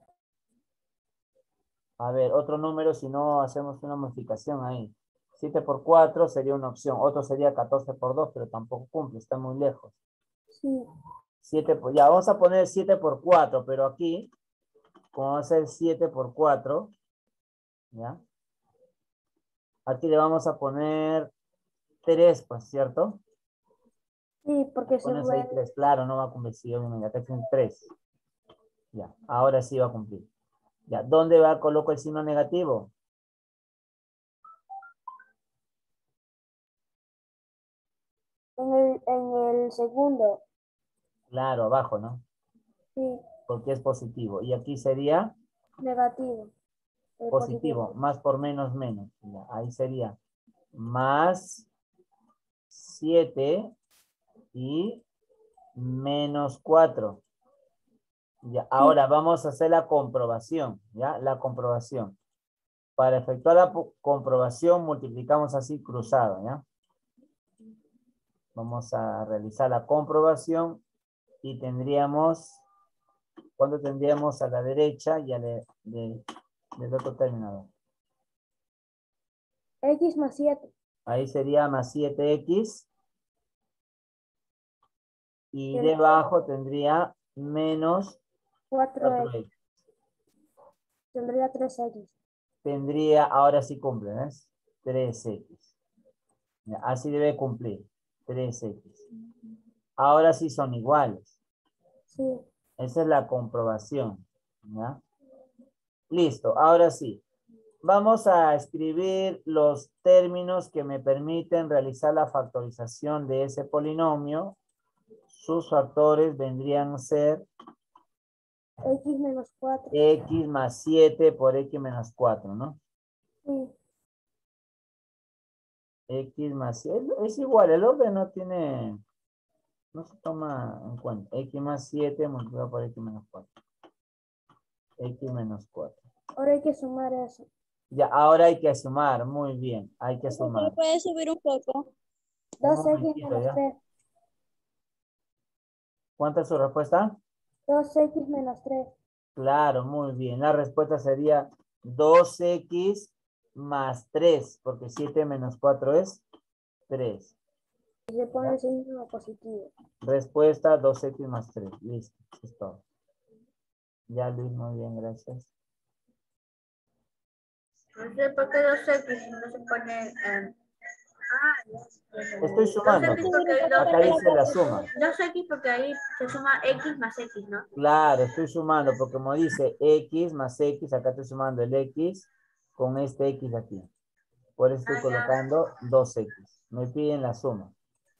S1: A ver, otro número, si no hacemos una modificación ahí. 7 por 4 sería una opción. Otro sería 14 por 2, pero tampoco cumple, está muy lejos.
S3: Sí.
S1: 7 por, ya, vamos a poner 7 por 4, pero aquí, como va a ser 7 por 4, ¿ya? Aquí le vamos a poner 3, pues, ¿cierto?
S6: Sí, porque se
S1: Pones ahí
S6: fue.
S1: 3, claro, no va a cumplir. Si acá tiene 3. Ya, ahora sí va a cumplir. Ya, ¿dónde va? Coloco el signo negativo.
S6: En el segundo.
S1: Claro, abajo, ¿no?
S6: Sí,
S1: Porque es positivo. Y aquí sería
S6: negativo.
S1: positivo. Más por menos, menos. Ya, ahí sería más 7 y menos 4. Ya, ahora vamos a hacer la comprobación. ¿Ya? La comprobación. Para efectuar la comprobación multiplicamos así cruzado. ¿Ya? Vamos a realizar la comprobación y tendríamos, ¿cuánto tendríamos a la derecha y del otro término?
S6: X más 7.
S1: Ahí sería más 7x y
S6: Menos
S1: debajo tendría menos
S6: 4X.
S1: 4x.
S6: Tendría 3X.
S1: Tendría, ahora sí cumple, ¿ves? 3x. Ya, así debe cumplir, 3x. Ahora sí son iguales.
S6: Sí.
S1: Esa es la comprobación. ¿Ya? Listo, ahora sí. Vamos a escribir los términos que me permiten realizar la factorización de ese polinomio. Sus factores vendrían a ser
S6: X menos 4.
S1: x más 7 por x menos 4, ¿no?
S6: Sí.
S1: X más 7, es igual, el orden no tiene, no se toma en cuenta. X más 7 multiplicado por x menos 4. X menos 4.
S6: Ahora hay que sumar eso.
S1: Ya, ahora hay que sumar, muy bien, hay que sumar.
S5: ¿Puedes subir un poco?
S1: Un
S6: 2X
S1: momentito,
S6: menos
S1: ¿ya?
S6: 3.
S1: ¿Cuánta es su respuesta?
S6: 2X menos 3.
S1: Claro, muy bien. La respuesta sería 2x más 3, porque 7 menos 4 es 3.
S6: Y se pone el signo positivo.
S1: Respuesta 2x más 3. Listo, eso es todo. Ya, Luis, muy bien, gracias.
S2: No sé por qué 2X no se pone.
S1: Estoy sumando.
S2: 2X porque hay
S1: Acá dice la suma.
S2: 2X porque ahí se suma X más X, ¿no?
S1: Claro, estoy sumando, porque como dice x más x, acá estoy sumando el x con este x aquí. Por eso estoy colocando 2x. Me piden la suma.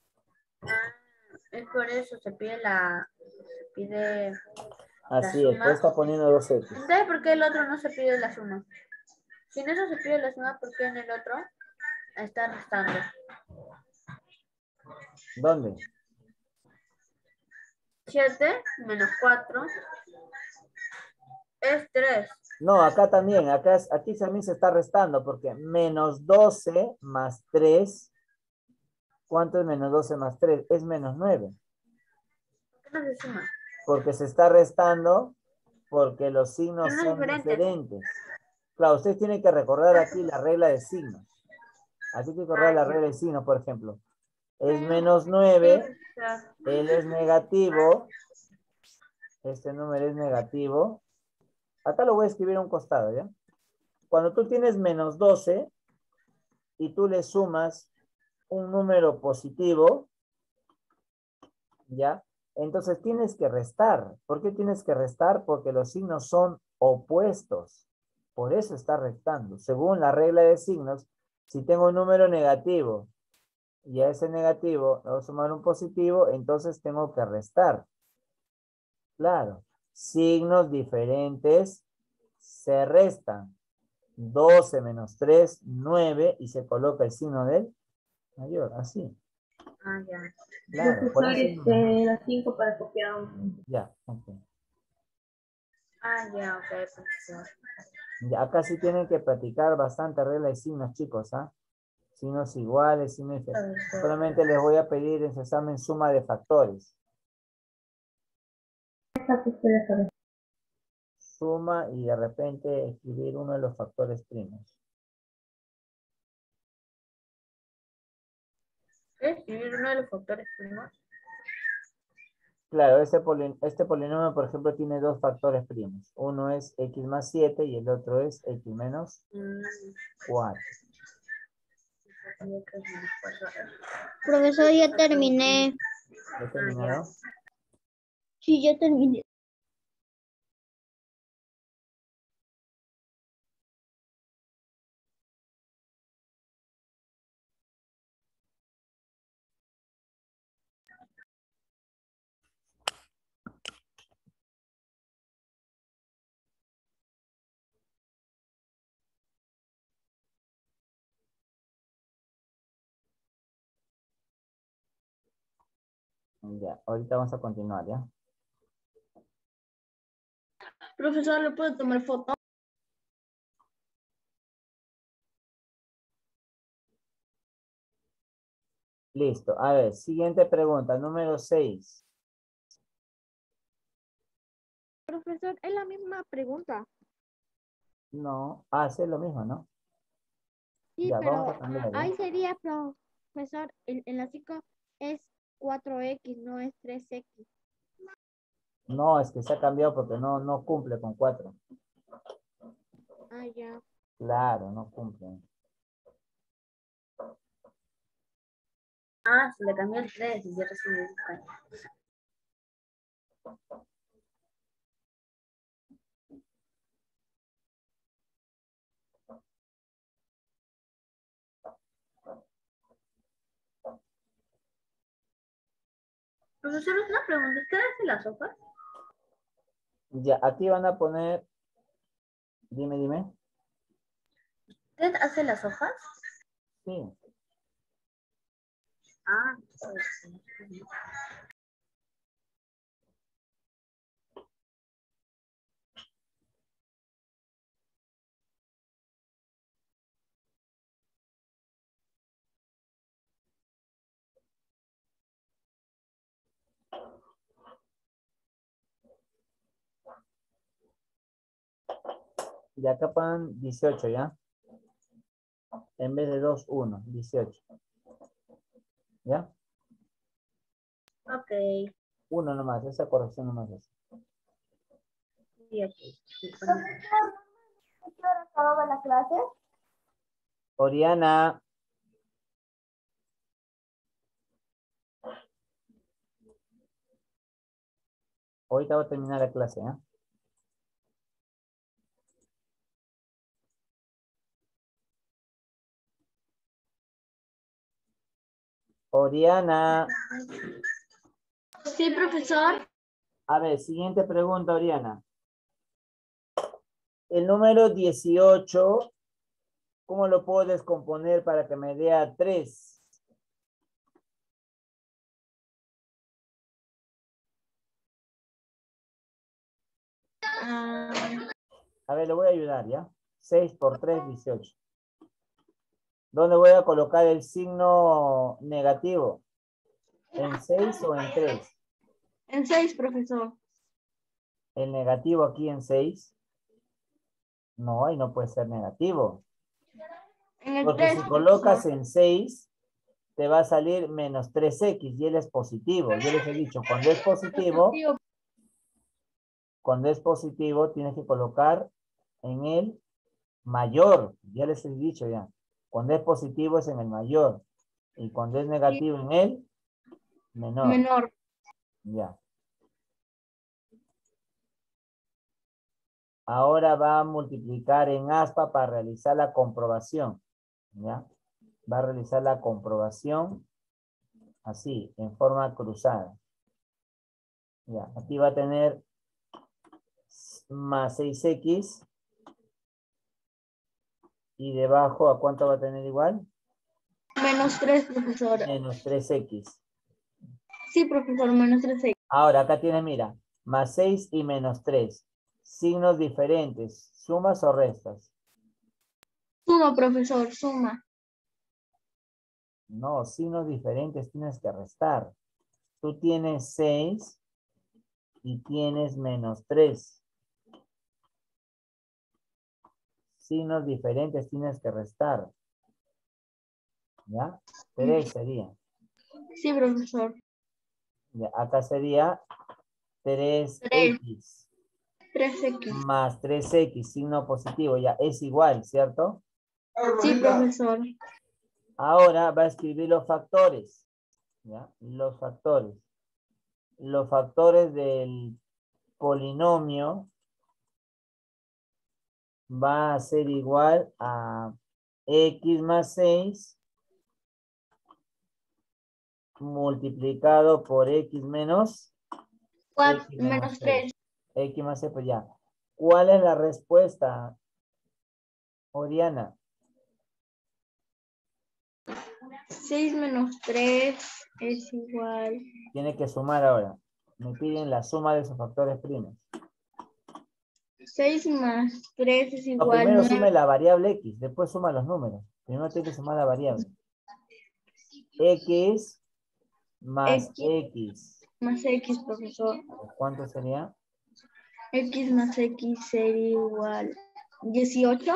S2: Es por eso se pide
S1: Así es,
S2: suma.
S1: pues está poniendo 2x.
S2: Entonces, ¿por qué el otro no se pide la suma? Si en eso se pide la suma, ¿por qué en el otro está restando?
S1: ¿Dónde?
S2: 7 menos 4 es 3.
S1: No, acá también, aquí también se está restando, porque menos 12 más 3, ¿cuánto es menos 12 más 3? Es menos 9,
S2: ¿Por qué no se suma?
S1: porque se está restando, porque los signos
S2: Son
S1: son
S2: diferentes.
S1: diferentes. Claro, ustedes tienen que recordar aquí la regla de signos. Aquí hay que recordar la regla de signos, por ejemplo. Es menos 9, él es negativo, este número es negativo. Acá lo voy a escribir a un costado, ¿ya? Cuando tú tienes menos 12 y tú le sumas un número positivo, ¿ya? Entonces tienes que restar. ¿Por qué tienes que restar? Porque los signos son opuestos. Por eso está restando. Según la regla de signos, si tengo un número negativo y a ese negativo le voy a sumar un positivo, entonces tengo que restar. Claro. Signos diferentes se restan. 12 menos 3, 9, y se coloca el signo del mayor, así.
S2: Ya.
S1: Claro, por
S4: Profesor,
S1: eso.
S4: las 5 para copiar.
S1: Ya, ok.
S2: Ya, ok, profesor.
S1: Ya, acá sí tienen que practicar bastante regla de signos, chicos, ¿ah? Signos iguales, signos diferentes. Solamente les voy a pedir en su examen suma de factores. Suma y de repente escribir uno de los factores primos.
S2: ¿Es escribir uno de los factores primos?
S1: Claro, este polinomio, por ejemplo, tiene dos factores primos. Uno es x más 7 y el otro es x menos 4.
S3: Profesor, ya terminé.
S1: ¿He terminado?
S3: Sí, ya terminé.
S1: Ya, ahorita vamos a continuar, ¿ya?
S5: Profesor, ¿le puedo tomar foto?
S1: Listo. A ver, siguiente pregunta, número 6.
S3: Profesor, es la misma pregunta.
S1: No, hace lo mismo, ¿no?
S3: Sí,
S1: Ya, vamos
S3: pero
S1: a cambiar, ¿ya?
S3: ahí sería, profesor, en la 5 es 4X, no es 3X.
S1: No, es que se ha cambiado porque no cumple con 4.
S3: Ah, ya.
S1: Claro, no cumple.
S2: Ah, se le cambió el 3 y yo recién me di cuenta. Profesor, una pregunta. ¿Usted hace las hojas?
S1: Ya, aquí van a poner, dime.
S2: ¿Usted hace las hojas?
S1: Sí.
S2: Ah, sí.
S1: Ya acá ponen 18, ¿ya? En vez de 2, 1, 18. ¿Ya?
S2: Ok.
S1: Uno nomás, esa corrección nomás es.
S2: Sí, aquí. Sí,
S6: ¿A qué hora acababa la clase?
S1: Oriana. Ahorita va a terminar la clase, ¿eh? Oriana.
S5: Sí, profesor.
S1: A ver, siguiente pregunta, Oriana. El número 18, ¿cómo lo puedo descomponer para que me dé a 3? A ver, le voy a ayudar, ¿ya? 6 por 3, 18. ¿Dónde voy a colocar el signo negativo? ¿En 6 o en 3?
S5: En 6, profesor.
S1: ¿El negativo aquí en 6? No, y no puede ser negativo.
S5: En el
S1: Porque
S5: 3,
S1: si colocas
S5: profesor.
S1: en 6, te va a salir menos 3x y él es positivo. Yo les he dicho, cuando es positivo, tienes que colocar en el mayor. Ya les he dicho ya. Cuando es positivo es en el mayor. Y cuando es negativo en el menor.
S5: Menor.
S1: Ya. Ahora va a multiplicar en aspa para realizar la comprobación. ¿Ya? Va a realizar la comprobación así, en forma cruzada. Ya. Aquí va a tener más 6x. Y debajo, ¿a cuánto va a tener igual?
S5: Menos 3, profesor.
S1: Menos 3x.
S5: Sí, profesor, menos 3.
S1: Ahora, acá tiene, mira, más 6 y menos 3. Signos diferentes, ¿sumas o restas?
S5: Suma, profesor, suma.
S1: No, signos diferentes tienes que restar. Tú tienes 6 y tienes menos 3. Signos diferentes tienes que restar. ¿Ya? 3 sería.
S5: Sí, profesor.
S1: Ya, acá sería 3x
S5: 3x.
S1: más 3x, signo positivo. Ya, es igual, ¿cierto?
S5: Sí, profesor.
S1: Ahora va a escribir los factores. ¿Ya? Los factores. los factores del polinomio va a ser igual a x más 6 multiplicado por x menos
S5: 3.
S1: X más 6, pues ya. ¿Cuál es la respuesta, Oriana?
S5: 6 menos 3 es igual.
S1: Tiene que sumar ahora. Me piden la suma de sus factores primos.
S5: 6 más 3 es
S1: No,
S5: igual.
S1: primero
S5: 9.
S1: sume la variable x, después suma los números. Primero tiene que sumar la variable. X más x.
S5: Más X, profesor.
S1: ¿Cuánto sería?
S5: X más X sería igual. 18.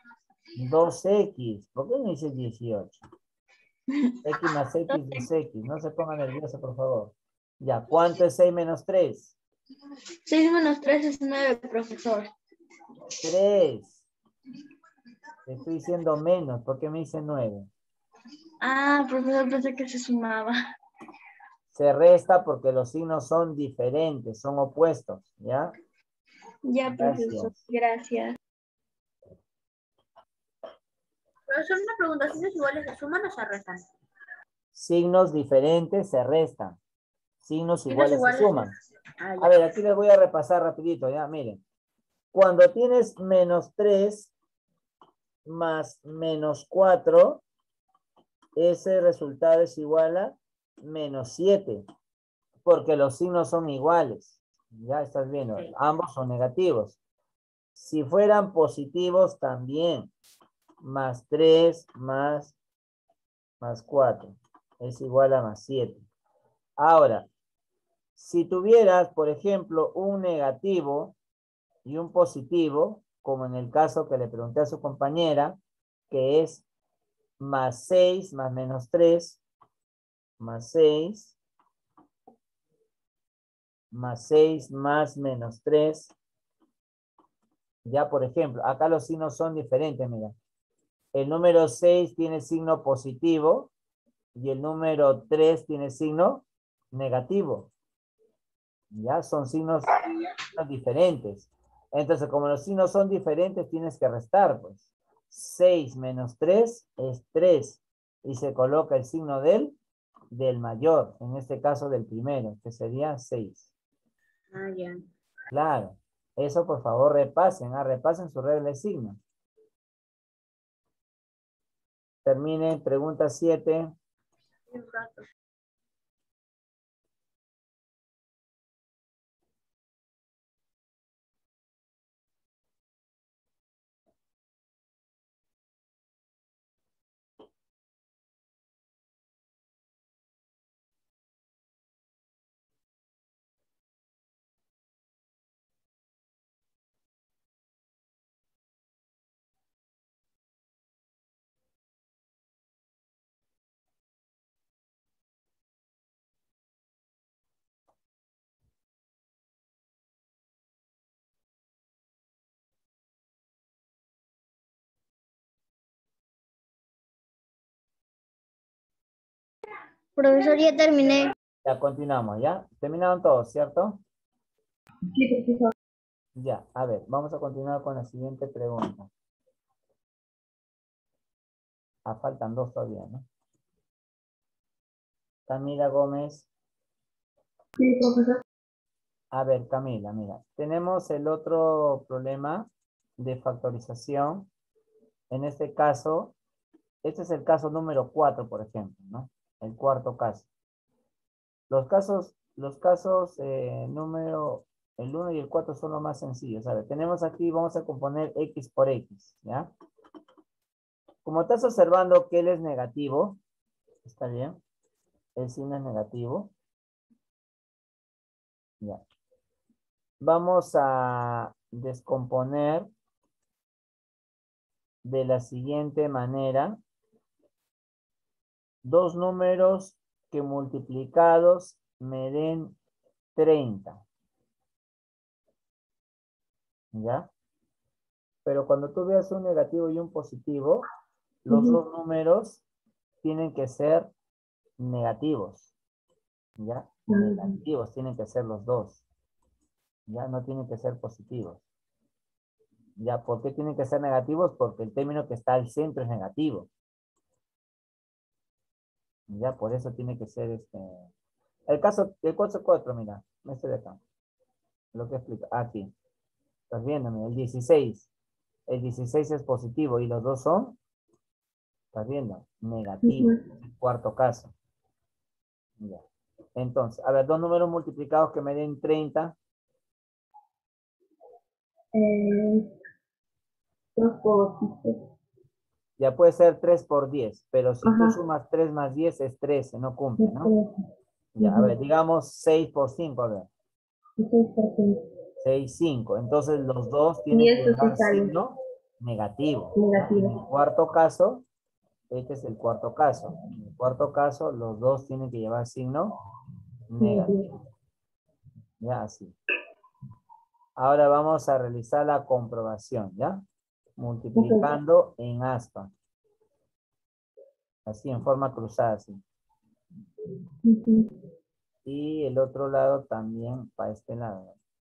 S1: 2x. ¿Por qué no dice 18? X más x, 2x. No se ponga nervioso, por favor. Ya, ¿cuánto es 6 menos 3?
S5: 6 menos 3 es 9, profesor.
S1: 3. Te estoy diciendo menos. ¿Por qué me dice 9?
S5: Ah, profesor, pensé que se sumaba.
S1: Se resta porque los signos son diferentes, son opuestos, ¿ya?
S5: Ya,
S1: Gracias.
S5: profesor, gracias.
S2: Profesor, una pregunta, ¿signos iguales se suman o se restan?
S1: Signos diferentes se restan. Signos iguales se suman.
S2: Ah,
S1: A ver, aquí les voy a repasar rapidito, ya, miren. Cuando tienes menos 3 más menos 4, ese resultado es igual a menos 7, porque los signos son iguales. Ya estás viendo, ambos son negativos. Si fueran positivos también, más 3 más 4 es igual a más 7. Ahora, si tuvieras, por ejemplo, un negativo y un positivo, como en el caso que le pregunté a su compañera, que es más 6 más menos 3, más 6, más 6 más menos 3. Ya, por ejemplo, acá los signos son diferentes, mira. El número 6 tiene signo positivo y el número 3 tiene signo negativo. Ya, son signos diferentes. Entonces, como los signos son diferentes, tienes que restar, pues. 6 menos 3 es 3. Y se coloca el signo del mayor, en este caso del primero, que sería 6.
S2: Ah, ya.
S1: Claro. Eso, por favor, repasen. Repasen su regla de signo. Termine, pregunta 7.
S2: Un rato.
S5: Profesor, ya terminé.
S1: Ya continuamos, ¿ya? Terminaron todos, ¿cierto?
S4: Sí, profesor.
S1: Ya, a ver, vamos a continuar con la siguiente pregunta. Faltan 2 todavía, ¿no? Camila Gómez.
S4: Sí, profesor.
S1: A ver, Camila, mira. Tenemos el otro problema de factorización. En este caso, este es el caso número 4, por ejemplo, ¿no? El cuarto caso. Los casos número, el 1 y el 4 son los más sencillos. A ver, tenemos aquí, vamos a componer X por X, ¿ya? Como estás observando que él es negativo, ¿está bien? El signo es negativo. Ya. Vamos a descomponer de la siguiente manera dos números que multiplicados me den 30. ¿Ya? Pero cuando tú veas un negativo y un positivo, los dos números tienen que ser negativos. ¿Ya? Negativos tienen que ser los dos. Ya no tienen que ser positivos. ¿Ya? ¿Por qué tienen que ser negativos? Porque el término que está al centro es negativo. Ya, por eso tiene que ser el caso 4, mira, este de acá. Lo que explica. Aquí. ¿Estás viendo? Mira, el 16. El 16 es positivo y los dos son, ¿estás viendo? Negativo. El cuarto caso. Ya. Entonces, a ver, dos números multiplicados que me den 30.
S4: 2 por 15.
S1: Ya puede ser 3 por 10, pero si tú
S4: Ajá.
S1: sumas 3 más 10 es 13, no cumple, ¿no?
S4: 13.
S1: Ya, a ver, digamos 6 por 5, a ver.
S4: 6 por 5.
S1: 6, 5. Entonces los dos
S4: Y
S1: tienen que
S4: eso sí
S1: llevar
S4: sale
S1: signo negativo. ¿No? En el
S4: negativo.
S1: cuarto caso, este es el cuarto caso. En el cuarto caso, los dos tienen que llevar signo negativo. Ya, así. Ahora vamos a realizar la comprobación, ¿ya? Multiplicando en aspa. Así, en forma cruzada, así. Y el otro lado también para este lado.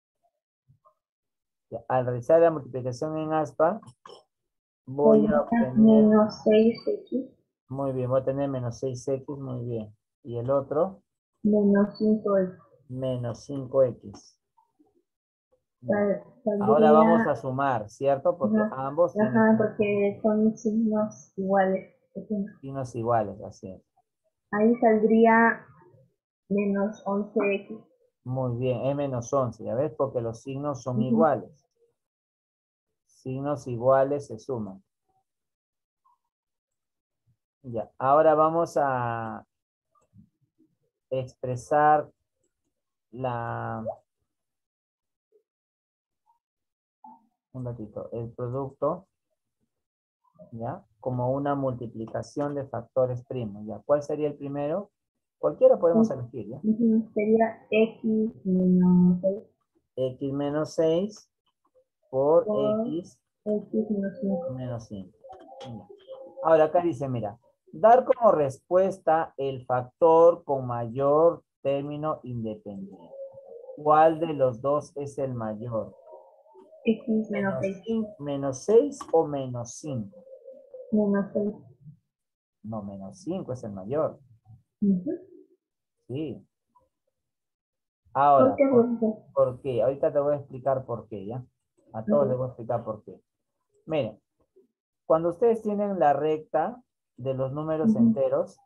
S1: Ya, al realizar la multiplicación en aspa, voy a obtener...
S4: Menos 6x.
S1: Muy bien, voy a tener menos 6x, muy bien. Y el otro,
S4: Menos 5x.
S1: menos 5x. Ahora
S4: Saldría,
S1: vamos a sumar, ¿cierto? Porque
S4: ajá,
S1: ambos tienen
S4: ajá, porque son signos iguales.
S1: signos iguales, así es.
S4: Ahí saldría menos 11x.
S1: Muy bien, es menos 11, ¿ya ves? Porque los signos son iguales. Signos iguales se suman. Ya, ahora vamos a expresar un ratito, el producto, ¿ya? Como una multiplicación de factores primos, ¿ya? ¿Cuál sería el primero? Cualquiera podemos elegir, ¿ya?
S4: Sería x menos 6
S1: X menos 6 por
S4: por
S1: X
S4: x menos 5.
S1: menos 5. Ahora acá dice, mira, dar como respuesta el factor con mayor término independiente. ¿Cuál de los dos es el mayor?
S4: X menos 6.
S1: ¿Menos 6 o menos 5?
S4: Menos 6.
S1: No, menos 5 es el mayor. Sí.
S4: ¿Por
S1: Ahora,
S4: qué, profesor?
S1: ¿por qué? Ahorita te voy a explicar por qué, ¿ya? A todos les voy a explicar por qué. Miren, cuando ustedes tienen la recta de los números enteros,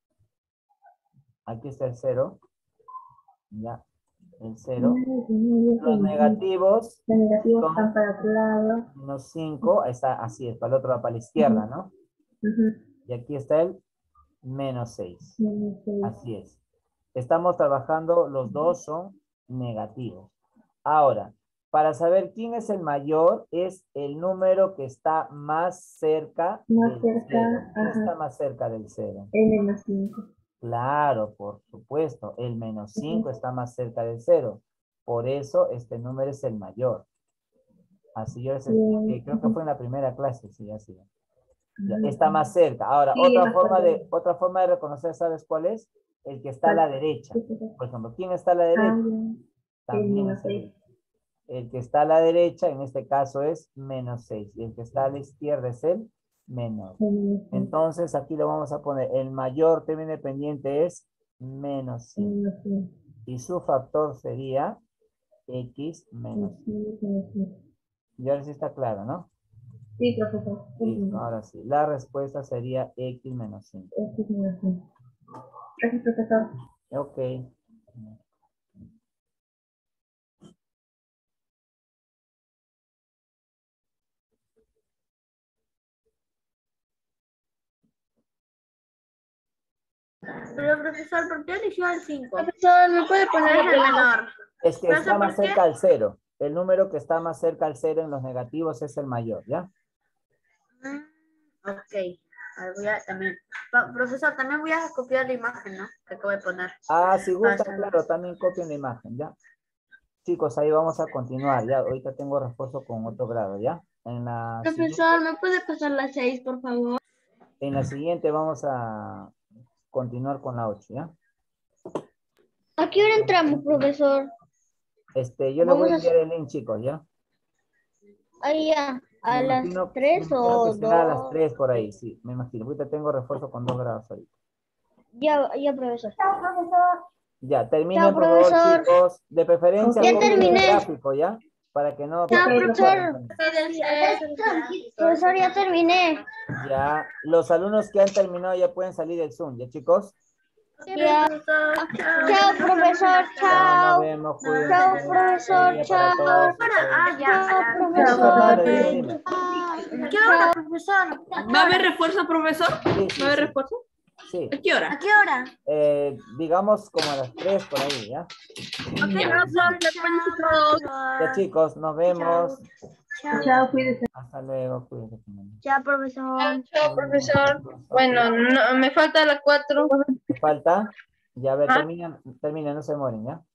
S1: aquí está el 0, ¿ya? El 0. Los negativos
S4: Los negativos
S1: son
S4: están para otro lado.
S1: menos 5, está así, es para el otro lado, para la izquierda, ¿no? Y aquí está el menos 6.
S4: Menos 6.
S1: Así es. Estamos trabajando, los dos son negativos. Ahora, para saber quién es el mayor, es el número que está más cerca
S4: Más
S1: del 0.
S4: cerca,
S1: ¿Quién está
S4: ajá,
S1: más cerca del 0?
S4: el menos 5.
S1: Claro, por supuesto. El menos 5 está más cerca del 0. Por eso este número es el mayor. Así yo les expliqué. Creo que fue en la primera clase. Sí, así. Ya, está más cerca. Ahora,
S4: Sí,
S1: otra
S4: bastante.
S1: forma de reconocer, ¿sabes cuál es? El que está a la derecha. Por ejemplo, ¿quién está a la
S4: Ah,
S1: derecha?
S4: bien. El
S1: También
S4: menos
S1: es
S4: 6.
S1: el que está a la derecha, en este caso es menos 6. Y el que está a la izquierda es el menor. Entonces, aquí lo vamos a poner. El mayor término independiente es menos 5. Y su factor sería x menos 5. Y ahora sí está claro, ¿no?
S4: Sí, profesor.
S1: Listo, ahora sí. La respuesta sería x menos 5.
S4: X menos 5. Gracias, profesor.
S1: Ok.
S2: Pero profesor, ¿por qué eligió el 5?
S5: Profesor, ¿me puede poner
S2: Es el menor.
S1: Es que
S2: Profesor,
S1: está más
S2: ¿por qué?
S1: cerca al 0. El número que está más cerca al 0 en los negativos es el mayor, ¿ya?
S2: Ok. A ver, voy a también. Profesor, también voy a copiar la imagen, ¿no? Que acabo de poner.
S1: Ah, si gusta,
S2: Pasa.
S1: claro, también copien la imagen, ¿ya? Chicos, ahí vamos a continuar, ¿ya? Ahorita tengo refuerzo con otro grado, ¿ya?
S5: Profesor, ¿me puede pasar la 6, por favor?
S1: En la siguiente vamos a continuar con la 8, ¿ya?
S5: ¿A qué hora entramos, profesor?
S1: Yo les voy a enviar el link, chicos, ¿ya?
S5: Ahí ya, ¿a
S1: Me
S5: las
S1: imagino
S5: 3
S1: que
S5: o
S1: será a las
S5: 2?
S1: 3 por ahí, sí, me imagino. Ahorita tengo refuerzo con 2 grados ahorita.
S5: Ya, profesor.
S6: Chao, profesor.
S1: Ya, terminen,
S5: Chao,
S1: por favor,
S5: profesor.
S1: chicos. De preferencia,
S4: Ya
S1: copien el
S5: terminé.
S1: gráfico, ¿ya? Para que no...
S5: Chao, profesor.
S2: Cuídense.
S5: Profesor, ya terminé.
S1: Ya, los alumnos que han terminado ya pueden salir del Zoom, ¿ya, chicos?
S5: Ya.
S2: Chao.
S5: Chao, profesor.
S1: Nos
S5: Chao.
S1: vemos, cuídense.
S5: Chao, profesor.
S1: Buen día para
S5: Chao.
S1: todos.
S2: Ya.
S5: Chao,
S4: Chao,
S5: profesor.
S1: Dime, dime.
S2: ¿Qué hora, profesor?
S7: ¿Va a haber refuerzo, profesor?
S1: Sí, sí,
S7: ¿Va a haber
S1: sí.
S7: refuerzo?
S1: Sí,
S7: ¿A qué hora?
S2: ¿A qué hora?
S1: digamos como a las 3 por ahí, ¿ya?
S2: Ok, profesor.
S1: Ya, chicos, nos vemos.
S4: Chao, cuídese.
S1: Hasta luego, cuídense.
S2: Chao, profesor.
S7: Chao, profesor. Bueno, no, me falta la 4.
S1: ¿Te falta? Ya, a ver,
S7: Ah.
S1: termina, no se mueren, ¿ya?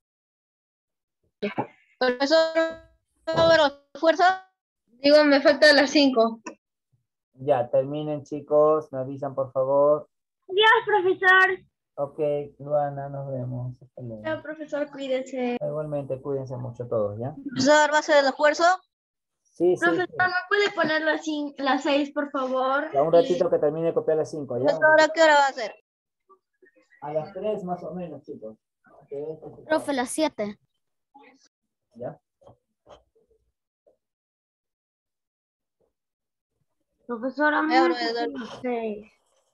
S5: Profesor, fuerza.
S7: Digo, me falta la 5.
S1: Ya, terminen, chicos. Me avisan, por favor.
S2: Adiós, profesor.
S1: Ok, Luana, nos vemos. Hasta luego.
S2: Chao, profesor. Cuídense.
S1: Igualmente, cuídense mucho todos, ¿ya?
S5: Profesor, ¿va a hacer el esfuerzo?
S1: Sí, sí.
S2: Profesor, ¿me puede poner las 6, por favor?
S1: Ya, un ratito que termine de copiar las 5, ¿ya?
S5: Profesor, ¿a qué hora va a hacer?
S1: A las 3 más o menos, chicos.
S3: Profe, las 7.
S1: ¿Ya?
S2: Profesora,
S5: profesor.
S2: 6.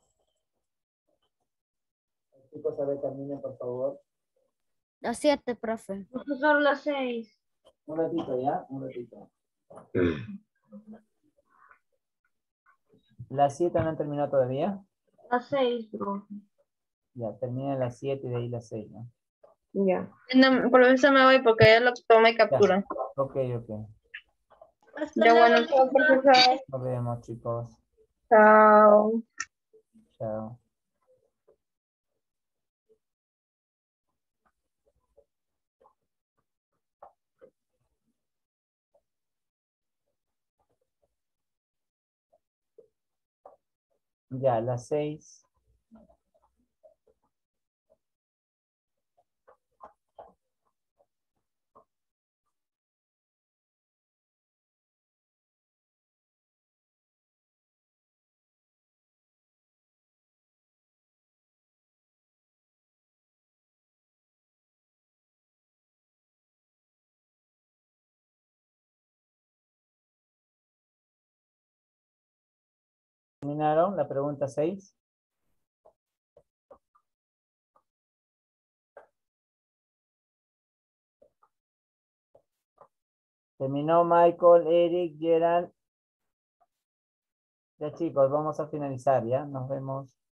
S1: Chicos, a ver, terminen, por favor.
S3: Las 7, profe.
S2: Profesor, las 6.
S1: Un ratito, ¿ya? Un ratito. ¿Las 7 no han terminado todavía?
S2: Las 6, profe.
S1: Ya, terminen las 7 y de ahí las 6, ¿no?
S2: Ya.
S7: No, profesor, me voy porque ya lo tomé captura.
S1: Ok.
S7: Ya, bueno, chao, profesor.
S1: Nos vemos, chicos.
S7: Chao.
S1: Chao. Ya, las 6. ¿Terminaron la pregunta 6? Terminó Michael, Eric, Gerald. Ya, chicos, vamos a finalizar, ¿ya? Nos vemos.